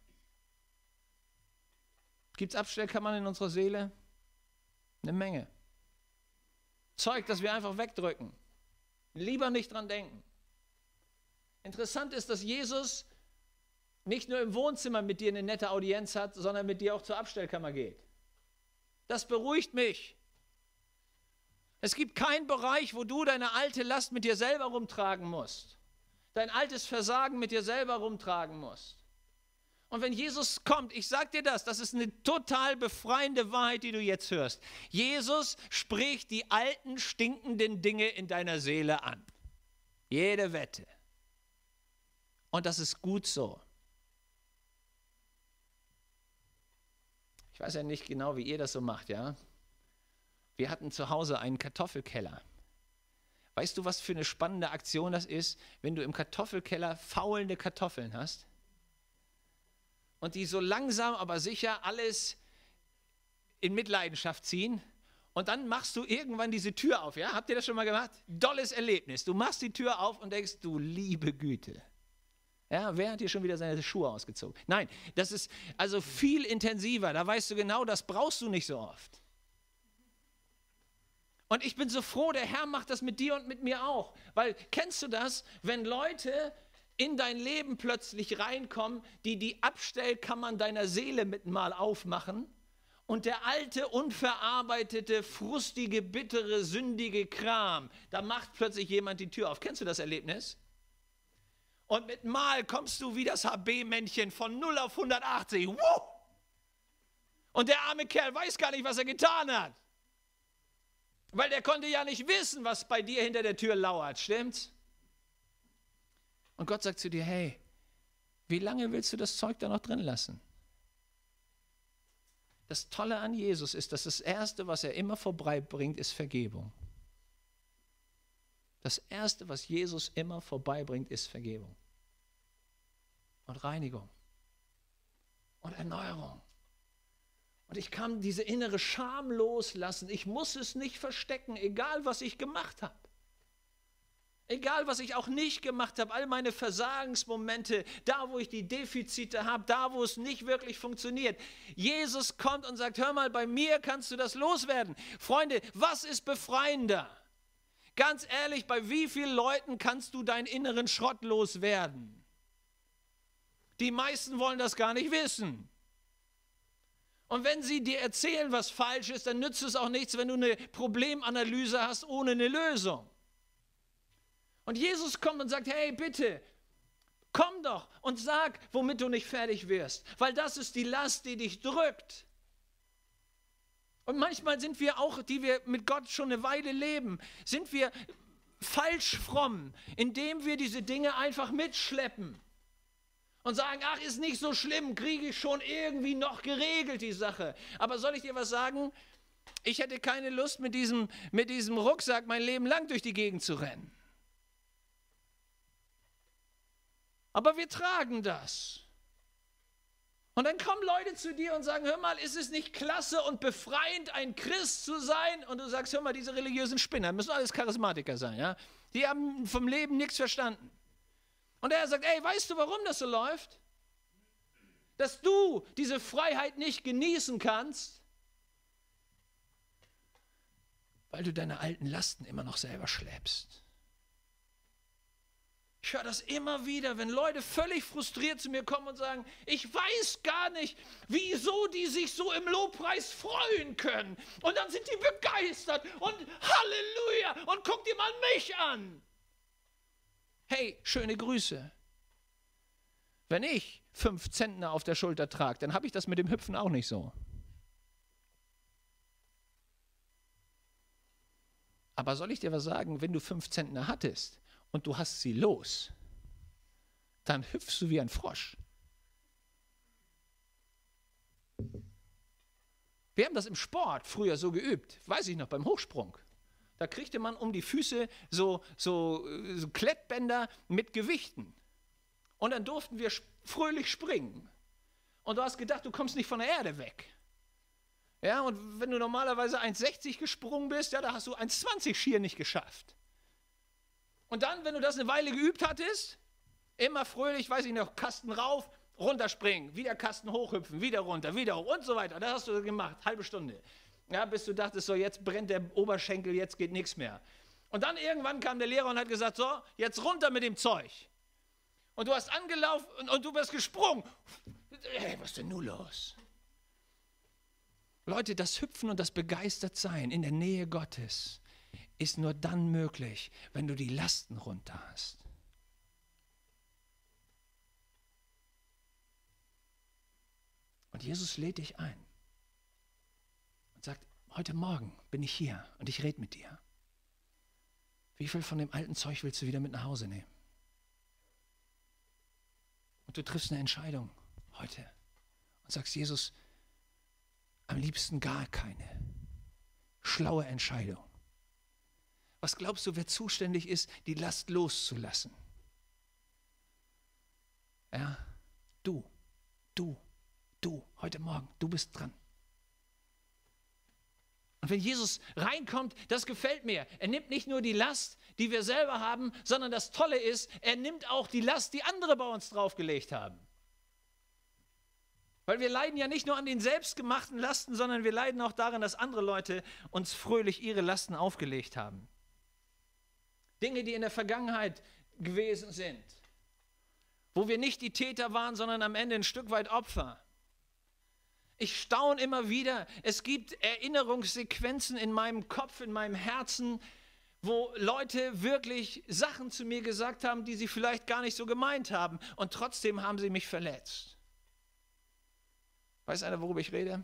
Gibt es Abstellkammern in unserer Seele? Eine Menge. Zeug, das wir einfach wegdrücken. Lieber nicht dran denken. Interessant ist, dass Jesus nicht nur im Wohnzimmer mit dir eine nette Audienz hat, sondern mit dir auch zur Abstellkammer geht. Das beruhigt mich. Es gibt keinen Bereich, wo du deine alte Last mit dir selber rumtragen musst. dein altes Versagen mit dir selber rumtragen musst. Und wenn Jesus kommt, ich sage dir das, das ist eine total befreiende Wahrheit, die du jetzt hörst. Jesus spricht die alten, stinkenden Dinge in deiner Seele an. Jede Wette. Und das ist gut so. Ich weiß ja nicht genau, wie ihr das so macht, ja? Wir hatten zu Hause einen Kartoffelkeller. Weißt du, was für eine spannende Aktion das ist, wenn du im Kartoffelkeller faulende Kartoffeln hast? Und die so langsam, aber sicher alles in Mitleidenschaft ziehen. Und dann machst du irgendwann diese Tür auf. Ja? Habt ihr das schon mal gemacht? Dolles Erlebnis. Du machst die Tür auf und denkst, du liebe Güte. Ja, wer hat hier schon wieder seine Schuhe ausgezogen? Nein, das ist also viel intensiver. Da weißt du genau, das brauchst du nicht so oft. Und ich bin so froh, der Herr macht das mit dir und mit mir auch. Weil, kennst du das, wenn Leute in dein Leben plötzlich reinkommen, die die Abstellkammern deiner Seele mit mal aufmachen und der alte, unverarbeitete, frustige, bittere, sündige Kram, da macht plötzlich jemand die Tür auf. Kennst du das Erlebnis? Und mit mal kommst du wie das H B-Männchen von null auf hundertachtzig. Wow! Und der arme Kerl weiß gar nicht, was er getan hat. Weil der konnte ja nicht wissen, was bei dir hinter der Tür lauert, stimmt's? Und Gott sagt zu dir, hey, wie lange willst du das Zeug da noch drin lassen? Das Tolle an Jesus ist, dass das Erste, was er immer vorbeibringt, ist Vergebung. Das Erste, was Jesus immer vorbeibringt, ist Vergebung. Und Reinigung. Und Erneuerung. Und ich kann diese innere Scham loslassen. Ich muss es nicht verstecken, egal was ich gemacht habe. Egal, was ich auch nicht gemacht habe, all meine Versagensmomente, da, wo ich die Defizite habe, da, wo es nicht wirklich funktioniert. Jesus kommt und sagt, hör mal, bei mir kannst du das loswerden. Freunde, was ist befreiender? Ganz ehrlich, bei wie vielen Leuten kannst du deinen inneren Schrott loswerden? Die meisten wollen das gar nicht wissen. Und wenn sie dir erzählen, was falsch ist, dann nützt es auch nichts, wenn du eine Problemanalyse hast ohne eine Lösung. Und Jesus kommt und sagt, hey, bitte, komm doch und sag, womit du nicht fertig wirst. Weil das ist die Last, die dich drückt. Und manchmal sind wir auch, die wir mit Gott schon eine Weile leben, sind wir falsch fromm, indem wir diese Dinge einfach mitschleppen. Und sagen, ach, ist nicht so schlimm, kriege ich schon irgendwie noch geregelt, die Sache. Aber soll ich dir was sagen? Ich hätte keine Lust, mit diesem, mit diesem Rucksack mein Leben lang durch die Gegend zu rennen. Aber wir tragen das. Und dann kommen Leute zu dir und sagen, hör mal, ist es nicht klasse und befreiend, ein Christ zu sein? Und du sagst, hör mal, diese religiösen Spinner, müssen alles Charismatiker sein, ja? Die haben vom Leben nichts verstanden. Und er sagt, ey, weißt du, warum das so läuft? Dass du diese Freiheit nicht genießen kannst, weil du deine alten Lasten immer noch selber schleppst. Ich höre das immer wieder, wenn Leute völlig frustriert zu mir kommen und sagen, ich weiß gar nicht, wieso die sich so im Lobpreis freuen können. Und dann sind die begeistert und Halleluja und guck dir mal mich an. Hey, schöne Grüße. Wenn ich fünf Zentner auf der Schulter trage, dann habe ich das mit dem Hüpfen auch nicht so. Aber soll ich dir was sagen, wenn du fünf Zentner hattest und du hast sie los, dann hüpfst du wie ein Frosch. Wir haben das im Sport früher so geübt, weiß ich noch, beim Hochsprung. Da kriegte man um die Füße so, so, so Klettbänder mit Gewichten. Und dann durften wir fröhlich springen. Und du hast gedacht, du kommst nicht von der Erde weg. Ja, und wenn du normalerweise eins sechzig gesprungen bist, ja, da hast du eins zwanzig schier nicht geschafft. Und dann, wenn du das eine Weile geübt hattest, immer fröhlich, weiß ich noch, Kasten rauf, runterspringen, wieder Kasten hochhüpfen, wieder runter, wieder hoch und so weiter. Das hast du gemacht, halbe Stunde. Ja, bis du dachtest, so jetzt brennt der Oberschenkel, jetzt geht nichts mehr. Und dann irgendwann kam der Lehrer und hat gesagt, so, jetzt runter mit dem Zeug. Und du hast angelaufen und, und du bist gesprungen. Hey, was ist denn nun los? Leute, das Hüpfen und das Begeistertsein in der Nähe Gottes ist nur dann möglich, wenn du die Lasten runter hast. Und Jesus lädt dich ein und sagt, heute Morgen bin ich hier und ich rede mit dir. Wie viel von dem alten Zeug willst du wieder mit nach Hause nehmen? Und du triffst eine Entscheidung heute und sagst, Jesus, am liebsten gar keine. Schlaue Entscheidung. Was glaubst du, wer zuständig ist, die Last loszulassen? Ja, du, du, du, heute Morgen, du bist dran. Und wenn Jesus reinkommt, das gefällt mir. Er nimmt nicht nur die Last, die wir selber haben, sondern das Tolle ist, er nimmt auch die Last, die andere bei uns draufgelegt haben. Weil wir leiden ja nicht nur an den selbstgemachten Lasten, sondern wir leiden auch daran, dass andere Leute uns fröhlich ihre Lasten aufgelegt haben. Dinge, die in der Vergangenheit gewesen sind, wo wir nicht die Täter waren, sondern am Ende ein Stück weit Opfer. Ich staune immer wieder, es gibt Erinnerungssequenzen in meinem Kopf, in meinem Herzen, wo Leute wirklich Sachen zu mir gesagt haben, die sie vielleicht gar nicht so gemeint haben. Und trotzdem haben sie mich verletzt. Weiß einer, worüber ich rede?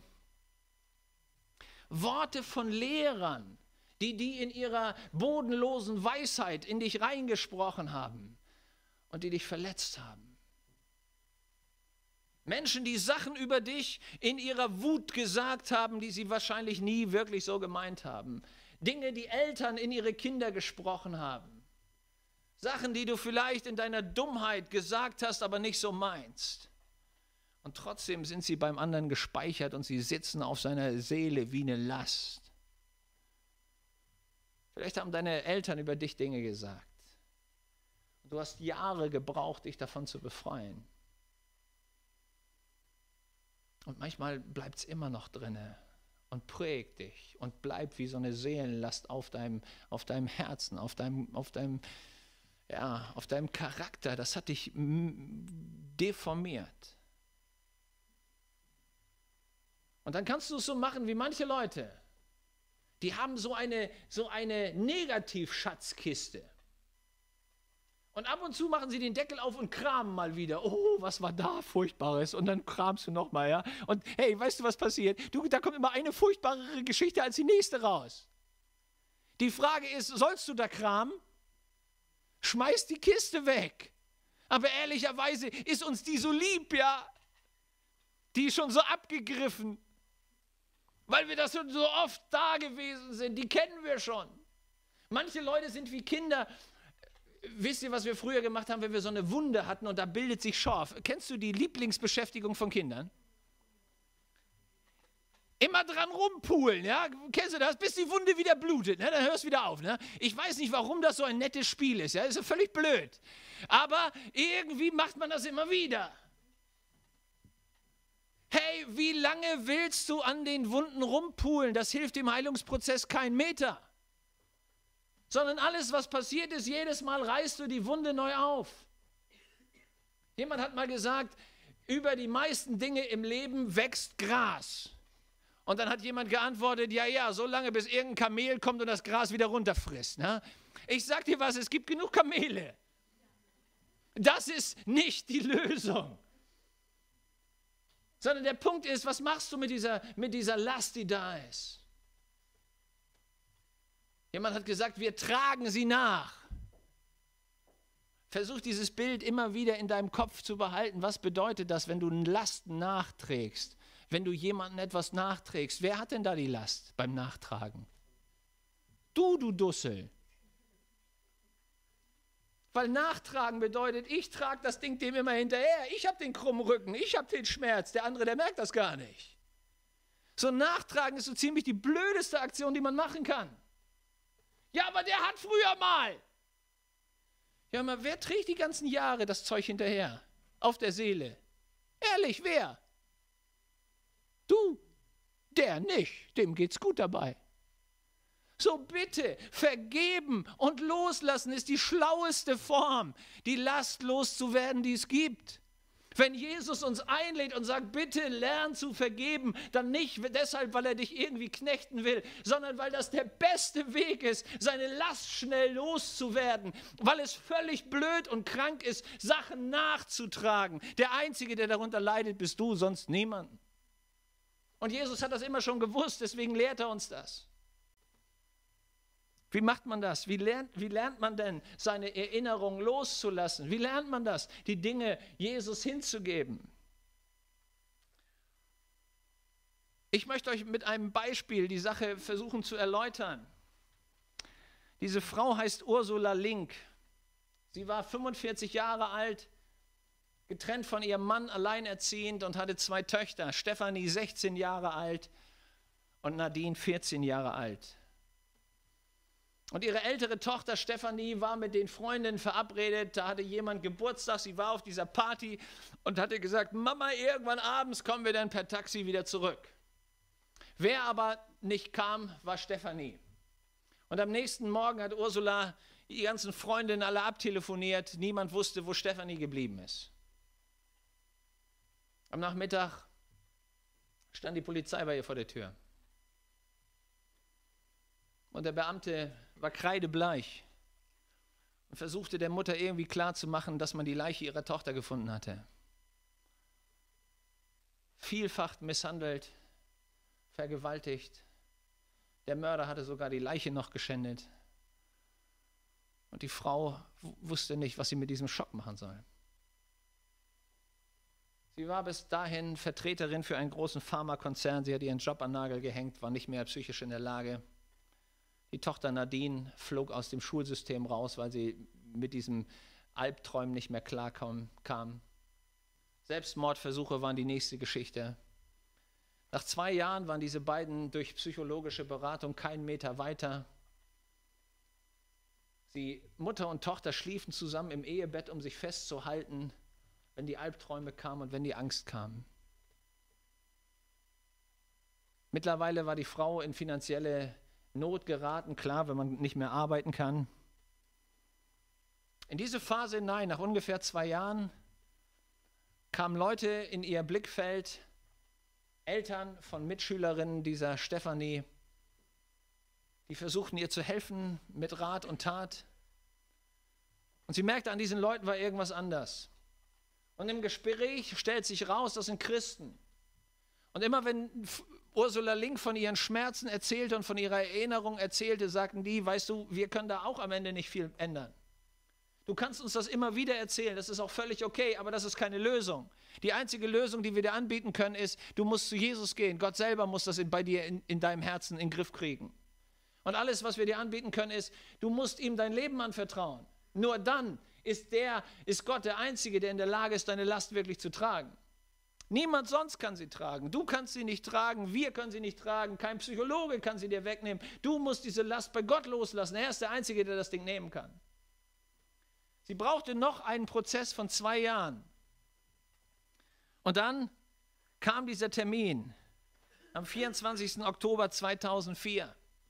Worte von Lehrern, die die in ihrer bodenlosen Weisheit in dich reingesprochen haben und die dich verletzt haben. Menschen, die Sachen über dich in ihrer Wut gesagt haben, die sie wahrscheinlich nie wirklich so gemeint haben. Dinge, die Eltern in ihre Kinder gesprochen haben. Sachen, die du vielleicht in deiner Dummheit gesagt hast, aber nicht so meinst. Und trotzdem sind sie beim anderen gespeichert und sie sitzen auf seiner Seele wie eine Last. Vielleicht haben deine Eltern über dich Dinge gesagt. Und du hast Jahre gebraucht, dich davon zu befreien. Und manchmal bleibt es immer noch drinne und prägt dich und bleibt wie so eine Seelenlast auf deinem, auf deinem Herzen, auf deinem, auf deinem, ja, auf deinem Charakter. Das hat dich deformiert. Und dann kannst du es so machen wie manche Leute. Die haben so eine, so eine Negativschatzkiste. Und ab und zu machen sie den Deckel auf und kramen mal wieder. Oh, was war da Furchtbares? Und dann kramst du nochmal, ja. Und hey, weißt du, was passiert? Du, da kommt immer eine furchtbarere Geschichte als die nächste raus. Die Frage ist, sollst du da kramen? Schmeiß die Kiste weg. Aber ehrlicherweise ist uns die so lieb, ja. Die ist schon so abgegriffen. Weil wir das schon so oft da gewesen sind. Die kennen wir schon. Manche Leute sind wie Kinder. Wisst ihr, was wir früher gemacht haben, wenn wir so eine Wunde hatten und da bildet sich Schorf? Kennst du die Lieblingsbeschäftigung von Kindern? Immer dran rumpulen, ja? Kennst du das? Bis die Wunde wieder blutet, ne? Dann hörst du wieder auf, ne? Ich weiß nicht, warum das so ein nettes Spiel ist, ja? Das ist ja völlig blöd. Aber irgendwie macht man das immer wieder. Hey, wie lange willst du an den Wunden rumpulen? Das hilft dem Heilungsprozess kein Meter. Sondern alles, was passiert ist, jedes Mal reißt du die Wunde neu auf. Jemand hat mal gesagt, über die meisten Dinge im Leben wächst Gras. Und dann hat jemand geantwortet, ja, ja, so lange, bis irgendein Kamel kommt und das Gras wieder runterfrisst. Ne? Ich sag dir was, es gibt genug Kamele. Das ist nicht die Lösung. Sondern der Punkt ist, was machst du mit dieser, mit dieser Last, die da ist? Jemand hat gesagt, wir tragen sie nach. Versuch dieses Bild immer wieder in deinem Kopf zu behalten. Was bedeutet das, wenn du Lasten nachträgst? Wenn du jemandem etwas nachträgst? Wer hat denn da die Last beim Nachtragen? Du, du Dussel. Weil Nachtragen bedeutet, ich trage das Ding dem immer hinterher. Ich habe den krummen Rücken, ich habe den Schmerz. Der andere, der merkt das gar nicht. So Nachtragen ist so ziemlich die blödeste Aktion, die man machen kann. Ja, aber der hat früher mal. Ja, aber wer trägt die ganzen Jahre das Zeug hinterher? Auf der Seele. Ehrlich, wer? Du, der nicht. Dem geht's gut dabei. So bitte, vergeben und loslassen ist die schlaueste Form, die Last loszuwerden, die es gibt. Wenn Jesus uns einlädt und sagt, bitte lern zu vergeben, dann nicht deshalb, weil er dich irgendwie knechten will, sondern weil das der beste Weg ist, seine Last schnell loszuwerden, weil es völlig blöd und krank ist, Sachen nachzutragen. Der Einzige, der darunter leidet, bist du, sonst niemand. Und Jesus hat das immer schon gewusst, deswegen lehrt er uns das. Wie macht man das? Wie lernt, wie lernt man denn, seine Erinnerung loszulassen? Wie lernt man das, die Dinge Jesus hinzugeben? Ich möchte euch mit einem Beispiel die Sache versuchen zu erläutern. Diese Frau heißt Ursula Link. Sie war fünfundvierzig Jahre alt, getrennt von ihrem Mann, alleinerziehend und hatte zwei Töchter. Stefanie sechzehn Jahre alt und Nadine vierzehn Jahre alt. Und ihre ältere Tochter Stefanie war mit den Freundinnen verabredet. Da hatte jemand Geburtstag, sie war auf dieser Party und hatte gesagt, Mama, irgendwann abends kommen wir dann per Taxi wieder zurück. Wer aber nicht kam, war Stefanie. Und am nächsten Morgen hat Ursula die ganzen Freundinnen alle abtelefoniert. Niemand wusste, wo Stefanie geblieben ist. Am Nachmittag stand die Polizei bei ihr vor der Tür. Und der Beamte war kreidebleich und versuchte der Mutter irgendwie klarzumachen, dass man die Leiche ihrer Tochter gefunden hatte. Vielfach misshandelt, vergewaltigt. Der Mörder hatte sogar die Leiche noch geschändet. Und die Frau wusste nicht, was sie mit diesem Schock machen soll. Sie war bis dahin Vertreterin für einen großen Pharmakonzern. Sie hat ihren Job an den Nagel gehängt, war nicht mehr psychisch in der Lage. Die Tochter Nadine flog aus dem Schulsystem raus, weil sie mit diesem Albträumen nicht mehr klarkam. Selbstmordversuche waren die nächste Geschichte. Nach zwei Jahren waren diese beiden durch psychologische Beratung keinen Meter weiter. Die Mutter und Tochter schliefen zusammen im Ehebett, um sich festzuhalten, wenn die Albträume kamen und wenn die Angst kam. Mittlerweile war die Frau in finanzielle Not geraten, klar, wenn man nicht mehr arbeiten kann. In diese Phase hinein, nach ungefähr zwei Jahren, kamen Leute in ihr Blickfeld, Eltern von Mitschülerinnen dieser Stefanie, die versuchten ihr zu helfen mit Rat und Tat. Und sie merkte, an diesen Leuten war irgendwas anders. Und im Gespräch stellt sich raus, das sind Christen. Und immer wenn Ursula Link von ihren Schmerzen erzählte und von ihrer Erinnerung erzählte, sagten die, weißt du, wir können da auch am Ende nicht viel ändern. Du kannst uns das immer wieder erzählen, das ist auch völlig okay, aber das ist keine Lösung. Die einzige Lösung, die wir dir anbieten können, ist, du musst zu Jesus gehen. Gott selber muss das in, bei dir in, in deinem Herzen in den Griff kriegen. Und alles, was wir dir anbieten können, ist, du musst ihm dein Leben anvertrauen. Nur dann ist, der, ist Gott der Einzige, der in der Lage ist, deine Last wirklich zu tragen. Niemand sonst kann sie tragen. Du kannst sie nicht tragen, wir können sie nicht tragen, kein Psychologe kann sie dir wegnehmen. Du musst diese Last bei Gott loslassen. Er ist der Einzige, der das Ding nehmen kann. Sie brauchte noch einen Prozess von zwei Jahren. Und dann kam dieser Termin am vierundzwanzigsten Oktober zweitausendvier.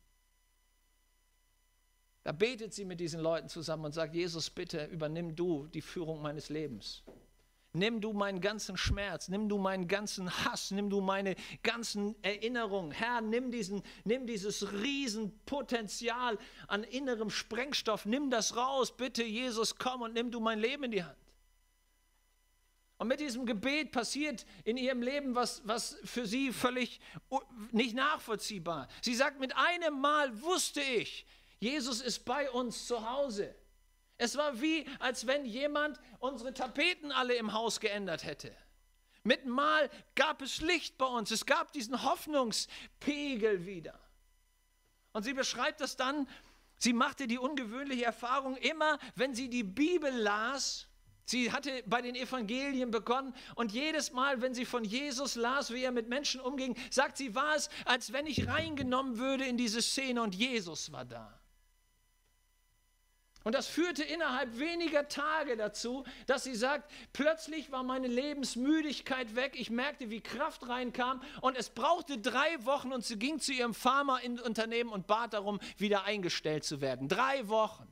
Da betet sie mit diesen Leuten zusammen und sagt, Jesus, bitte übernimm du die Führung meines Lebens. Nimm du meinen ganzen Schmerz, nimm du meinen ganzen Hass, nimm du meine ganzen Erinnerungen. Herr, nimm, diesen, nimm dieses Riesenpotenzial an innerem Sprengstoff, nimm das raus. Bitte, Jesus, komm und nimm du mein Leben in die Hand. Und mit diesem Gebet passiert in ihrem Leben was, was für sie völlig nicht nachvollziehbar. Sie sagt, mit einem Mal wusste ich, Jesus ist bei uns zu Hause. Es war wie, als wenn jemand unsere Tapeten alle im Haus geändert hätte. Mit einem Mal gab es Licht bei uns. Es gab diesen Hoffnungspegel wieder. Und sie beschreibt das dann, sie machte die ungewöhnliche Erfahrung, immer wenn sie die Bibel las, sie hatte bei den Evangelien begonnen und jedes Mal, wenn sie von Jesus las, wie er mit Menschen umging, sagt sie, war es, als wenn ich reingenommen würde in diese Szene und Jesus war da. Und das führte innerhalb weniger Tage dazu, dass sie sagt, plötzlich war meine Lebensmüdigkeit weg, ich merkte, wie Kraft reinkam und es brauchte drei Wochen und sie ging zu ihrem Pharmaunternehmen und bat darum, wieder eingestellt zu werden. Drei Wochen.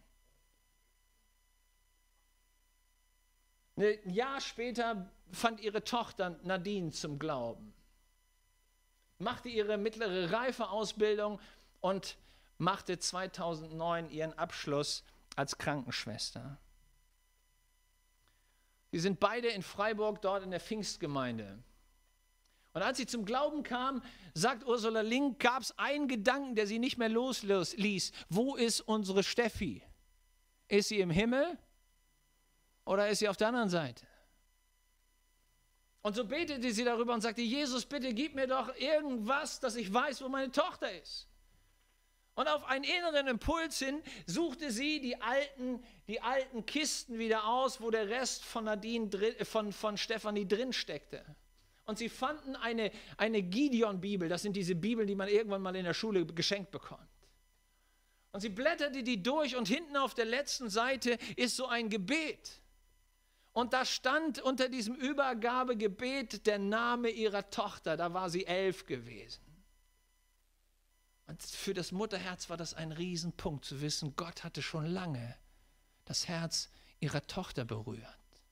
Ein Jahr später fand ihre Tochter Nadine zum Glauben, machte ihre mittlere Reifeausbildung und machte zweitausendneun ihren Abschluss als Krankenschwester. Sie sind beide in Freiburg, dort in der Pfingstgemeinde. Und als sie zum Glauben kam, sagt Ursula Link, gab es einen Gedanken, der sie nicht mehr losließ. Wo ist unsere Steffi? Ist sie im Himmel oder ist sie auf der anderen Seite? Und so betete sie darüber und sagte, Jesus, bitte gib mir doch irgendwas, dass ich weiß, wo meine Tochter ist. Und auf einen inneren Impuls hin suchte sie die alten, die alten Kisten wieder aus, wo der Rest von, Nadine, von, von Stefanie drin steckte. Und sie fanden eine, eine Gideon-Bibel, das sind diese Bibeln, die man irgendwann mal in der Schule geschenkt bekommt. Und sie blätterte die durch und hinten auf der letzten Seite ist so ein Gebet. Und da stand unter diesem Übergabegebet der Name ihrer Tochter, da war sie elf gewesen. Und für das Mutterherz war das ein Riesenpunkt zu wissen, Gott hatte schon lange das Herz ihrer Tochter berührt.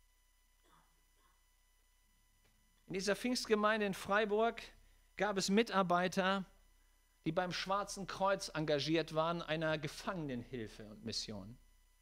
In dieser Pfingstgemeinde in Freiburg gab es Mitarbeiter, die beim Schwarzen Kreuz engagiert waren, einer Gefangenenhilfe und Mission.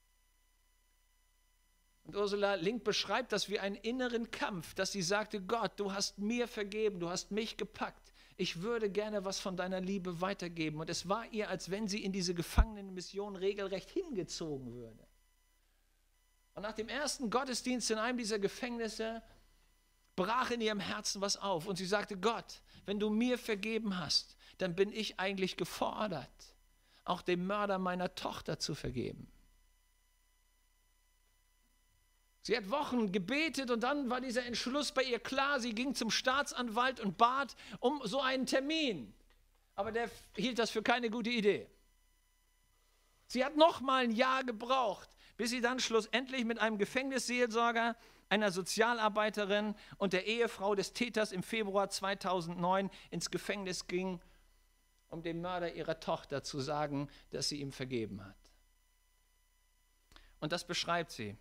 Und Ursula Link beschreibt das wie einen inneren Kampf, dass sie sagte, Gott, du hast mir vergeben, du hast mich gepackt. Ich würde gerne was von deiner Liebe weitergeben. Und es war ihr, als wenn sie in diese Gefangenenmission regelrecht hingezogen würde. Und nach dem ersten Gottesdienst in einem dieser Gefängnisse brach in ihrem Herzen was auf. Und sie sagte, Gott, wenn du mir vergeben hast, dann bin ich eigentlich gefordert, auch dem Mörder meiner Tochter zu vergeben. Sie hat Wochen gebetet und dann war dieser Entschluss bei ihr klar. Sie ging zum Staatsanwalt und bat um so einen Termin. Aber der hielt das für keine gute Idee. Sie hat noch mal ein Jahr gebraucht, bis sie dann schlussendlich mit einem Gefängnisseelsorger, einer Sozialarbeiterin und der Ehefrau des Täters im Februar zweitausendneun ins Gefängnis ging, um dem Mörder ihrer Tochter zu sagen, dass sie ihm vergeben hat. Und das beschreibt sie.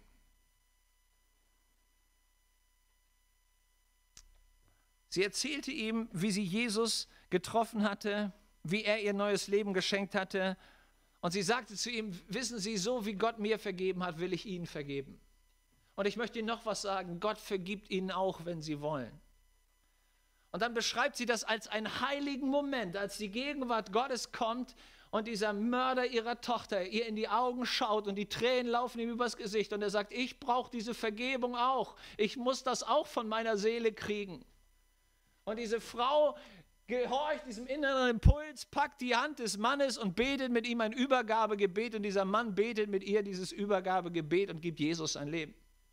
Sie erzählte ihm, wie sie Jesus getroffen hatte, wie er ihr neues Leben geschenkt hatte. Und sie sagte zu ihm, wissen Sie, so wie Gott mir vergeben hat, will ich Ihnen vergeben. Und ich möchte Ihnen noch was sagen, Gott vergibt Ihnen auch, wenn Sie wollen. Und dann beschreibt sie das als einen heiligen Moment, als die Gegenwart Gottes kommt und dieser Mörder ihrer Tochter ihr in die Augen schaut und die Tränen laufen ihm übers Gesicht und er sagt, ich brauche diese Vergebung auch. Ich muss das auch von meiner Seele kriegen. Und diese Frau gehorcht diesem inneren Impuls, packt die Hand des Mannes und betet mit ihm ein Übergabegebet. Und dieser Mann betet mit ihr dieses Übergabegebet und gibt Jesus sein Leben.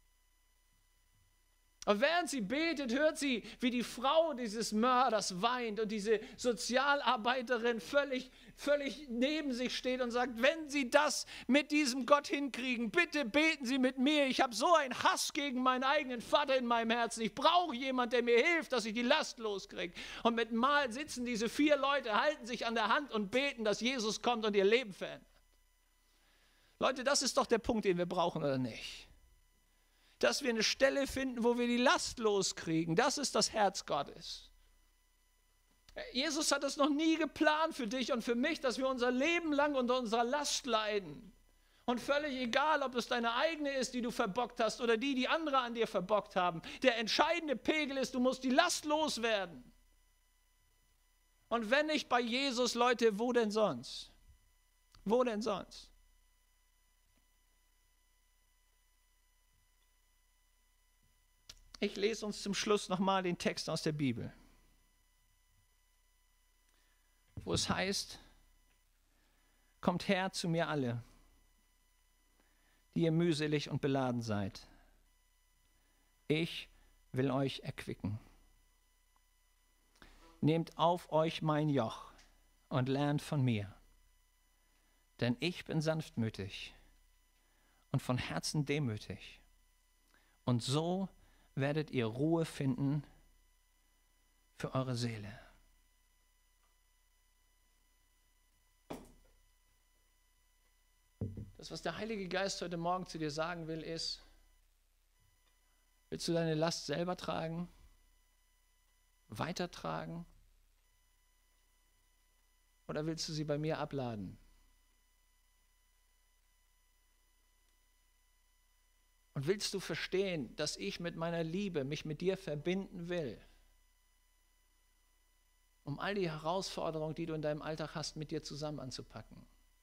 Und während sie betet, hört sie, wie die Frau dieses Mörders weint und diese Sozialarbeiterin völlig, völlig neben sich steht und sagt, wenn Sie das mit diesem Gott hinkriegen, bitte beten Sie mit mir. Ich habe so einen Hass gegen meinen eigenen Vater in meinem Herzen. Ich brauche jemanden, der mir hilft, dass ich die Last loskriege. Und mit Mal sitzen diese vier Leute, halten sich an der Hand und beten, dass Jesus kommt und ihr Leben verändert. Leute, das ist doch der Punkt, den wir brauchen, oder nicht? Dass wir eine Stelle finden, wo wir die Last loskriegen. Das ist das Herz Gottes. Jesus hat es noch nie geplant für dich und für mich, dass wir unser Leben lang unter unserer Last leiden. Und völlig egal, ob es deine eigene ist, die du verbockt hast oder die, die andere an dir verbockt haben. Der entscheidende Pegel ist, du musst die Last loswerden. Und wenn nicht bei Jesus, Leute, wo denn sonst? Wo denn sonst? Ich lese uns zum Schluss nochmal den Text aus der Bibel, wo es heißt, kommt her zu mir alle, die ihr mühselig und beladen seid. Ich will euch erquicken. Nehmt auf euch mein Joch und lernt von mir, denn ich bin sanftmütig und von Herzen demütig. Und so werdet ihr Ruhe finden für eure Seele. Das, was der Heilige Geist heute Morgen zu dir sagen will, ist, willst du deine Last selber tragen, weitertragen oder willst du sie bei mir abladen? Und willst du verstehen, dass ich mit meiner Liebe mich mit dir verbinden will? um all die Herausforderungen, die du in deinem Alltag hast, mit dir zusammen anzupacken?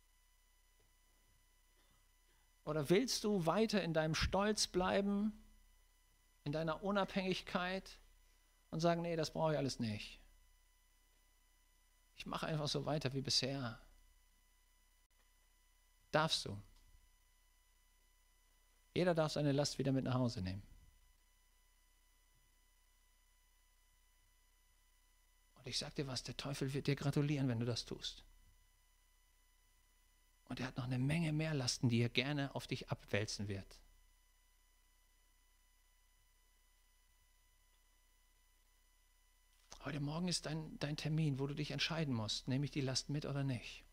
Oder willst du weiter in deinem Stolz bleiben, in deiner Unabhängigkeit und sagen, nee, das brauche ich alles nicht. Ich mache einfach so weiter wie bisher. Darfst du. Jeder darf seine Last wieder mit nach Hause nehmen. Und ich sage dir was, der Teufel wird dir gratulieren, wenn du das tust. Und er hat noch eine Menge mehr Lasten, die er gerne auf dich abwälzen wird. Heute Morgen ist dein, dein Termin, wo du dich entscheiden musst, nehme ich die Last mit oder nicht.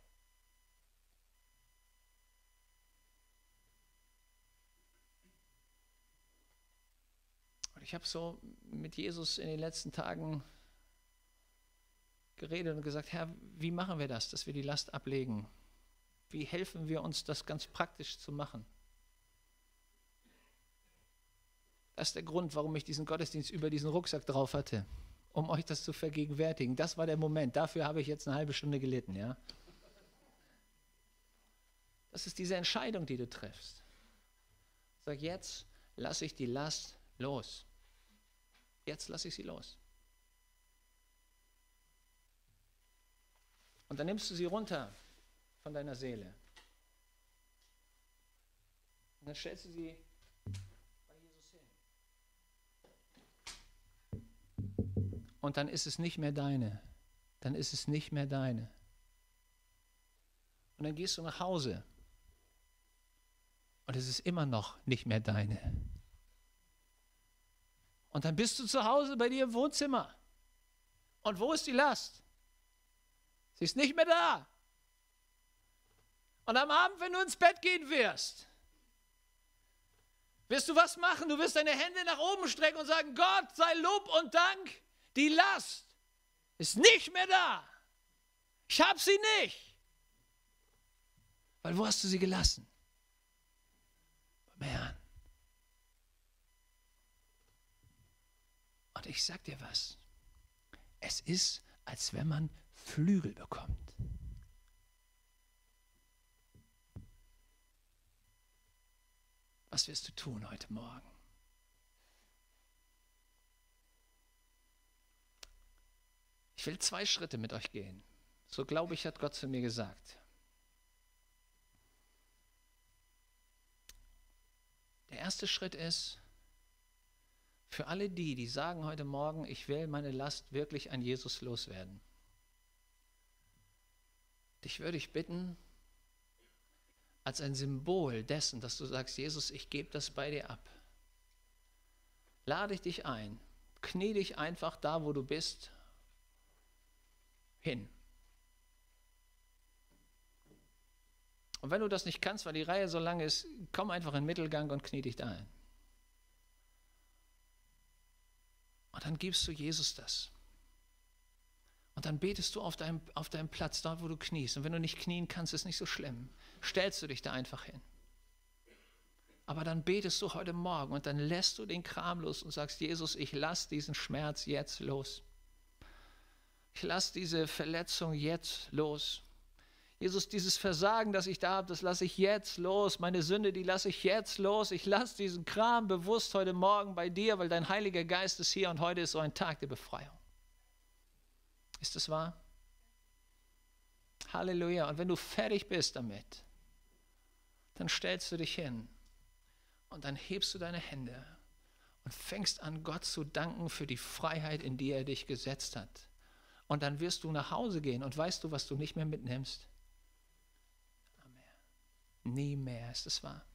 Und ich habe so mit Jesus in den letzten Tagen geredet und gesagt, Herr, wie machen wir das, dass wir die Last ablegen? Wie helfen wir uns, das ganz praktisch zu machen? Das ist der Grund, warum ich diesen Gottesdienst über diesen Rucksack drauf hatte, um euch das zu vergegenwärtigen. Das war der Moment. Dafür habe ich jetzt eine halbe Stunde gelitten, ja? Das ist diese Entscheidung, die du triffst. Sag, jetzt lasse ich die Last los. Jetzt lasse ich sie los. Und dann nimmst du sie runter von deiner Seele. Und dann stellst du sie bei Jesus hin. Und dann ist es nicht mehr deine. Dann ist es nicht mehr deine. Und dann gehst du nach Hause. Und es ist immer noch nicht mehr deine. Und dann bist du zu Hause bei dir im Wohnzimmer. Und wo ist die Last? Sie ist nicht mehr da. Und am Abend, wenn du ins Bett gehen wirst, wirst du was machen? Du wirst deine Hände nach oben strecken und sagen, Gott sei Lob und Dank, die Last ist nicht mehr da. Ich habe sie nicht. Weil wo hast du sie gelassen? Beim Herrn. Und ich sag dir was. Es ist, als wenn man Flügel bekommt. Was wirst du tun heute Morgen? Ich will zwei Schritte mit euch gehen. So glaube ich, hat Gott zu mir gesagt. Der erste Schritt ist, für alle die, die sagen heute Morgen, ich will meine Last wirklich an Jesus loswerden. Dich würde ich bitten, als ein Symbol dessen, dass du sagst, Jesus, ich gebe das bei dir ab. Lade ich dich ein, knie dich einfach da, wo du bist, hin. Und wenn du das nicht kannst, weil die Reihe so lang ist, komm einfach in den Mittelgang und knie dich da ein. Und dann gibst du Jesus das. Und dann betest du auf deinem, auf deinem Platz, dort wo du kniest. Und wenn du nicht knien kannst, ist nicht so schlimm. Stellst du dich da einfach hin. Aber dann betest du heute Morgen und dann lässt du den Kram los und sagst, Jesus, ich lasse diesen Schmerz jetzt los. Ich lasse diese Verletzung jetzt los. Jesus, dieses Versagen, das ich da habe, das lasse ich jetzt los. Meine Sünde, die lasse ich jetzt los. Ich lasse diesen Kram bewusst heute Morgen bei dir, weil dein Heiliger Geist ist hier und heute ist so ein Tag der Befreiung. Ist das wahr? Halleluja. Und wenn du fertig bist damit, dann stellst du dich hin und dann hebst du deine Hände und fängst an, Gott zu danken für die Freiheit, in die er dich gesetzt hat. Und dann wirst du nach Hause gehen und weißt du, was du nicht mehr mitnimmst? Nie mehr, ist es wahr.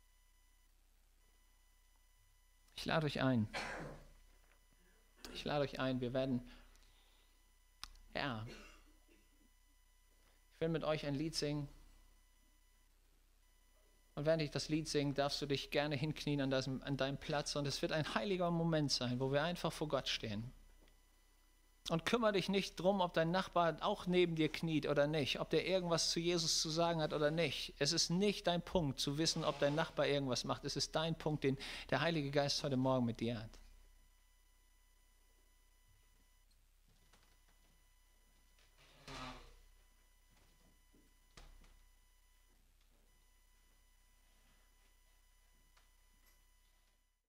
Ich lade euch ein. Ich lade euch ein, wir werden, ja, ich will mit euch ein Lied singen. Und während ich das Lied singe, darfst du dich gerne hinknien an, das, an deinem Platz. Und es wird ein heiliger Moment sein, wo wir einfach vor Gott stehen. Und kümmere dich nicht drum, ob dein Nachbar auch neben dir kniet oder nicht, ob der irgendwas zu Jesus zu sagen hat oder nicht. Es ist nicht dein Punkt, zu wissen, ob dein Nachbar irgendwas macht. Es ist dein Punkt, den der Heilige Geist heute Morgen mit dir hat.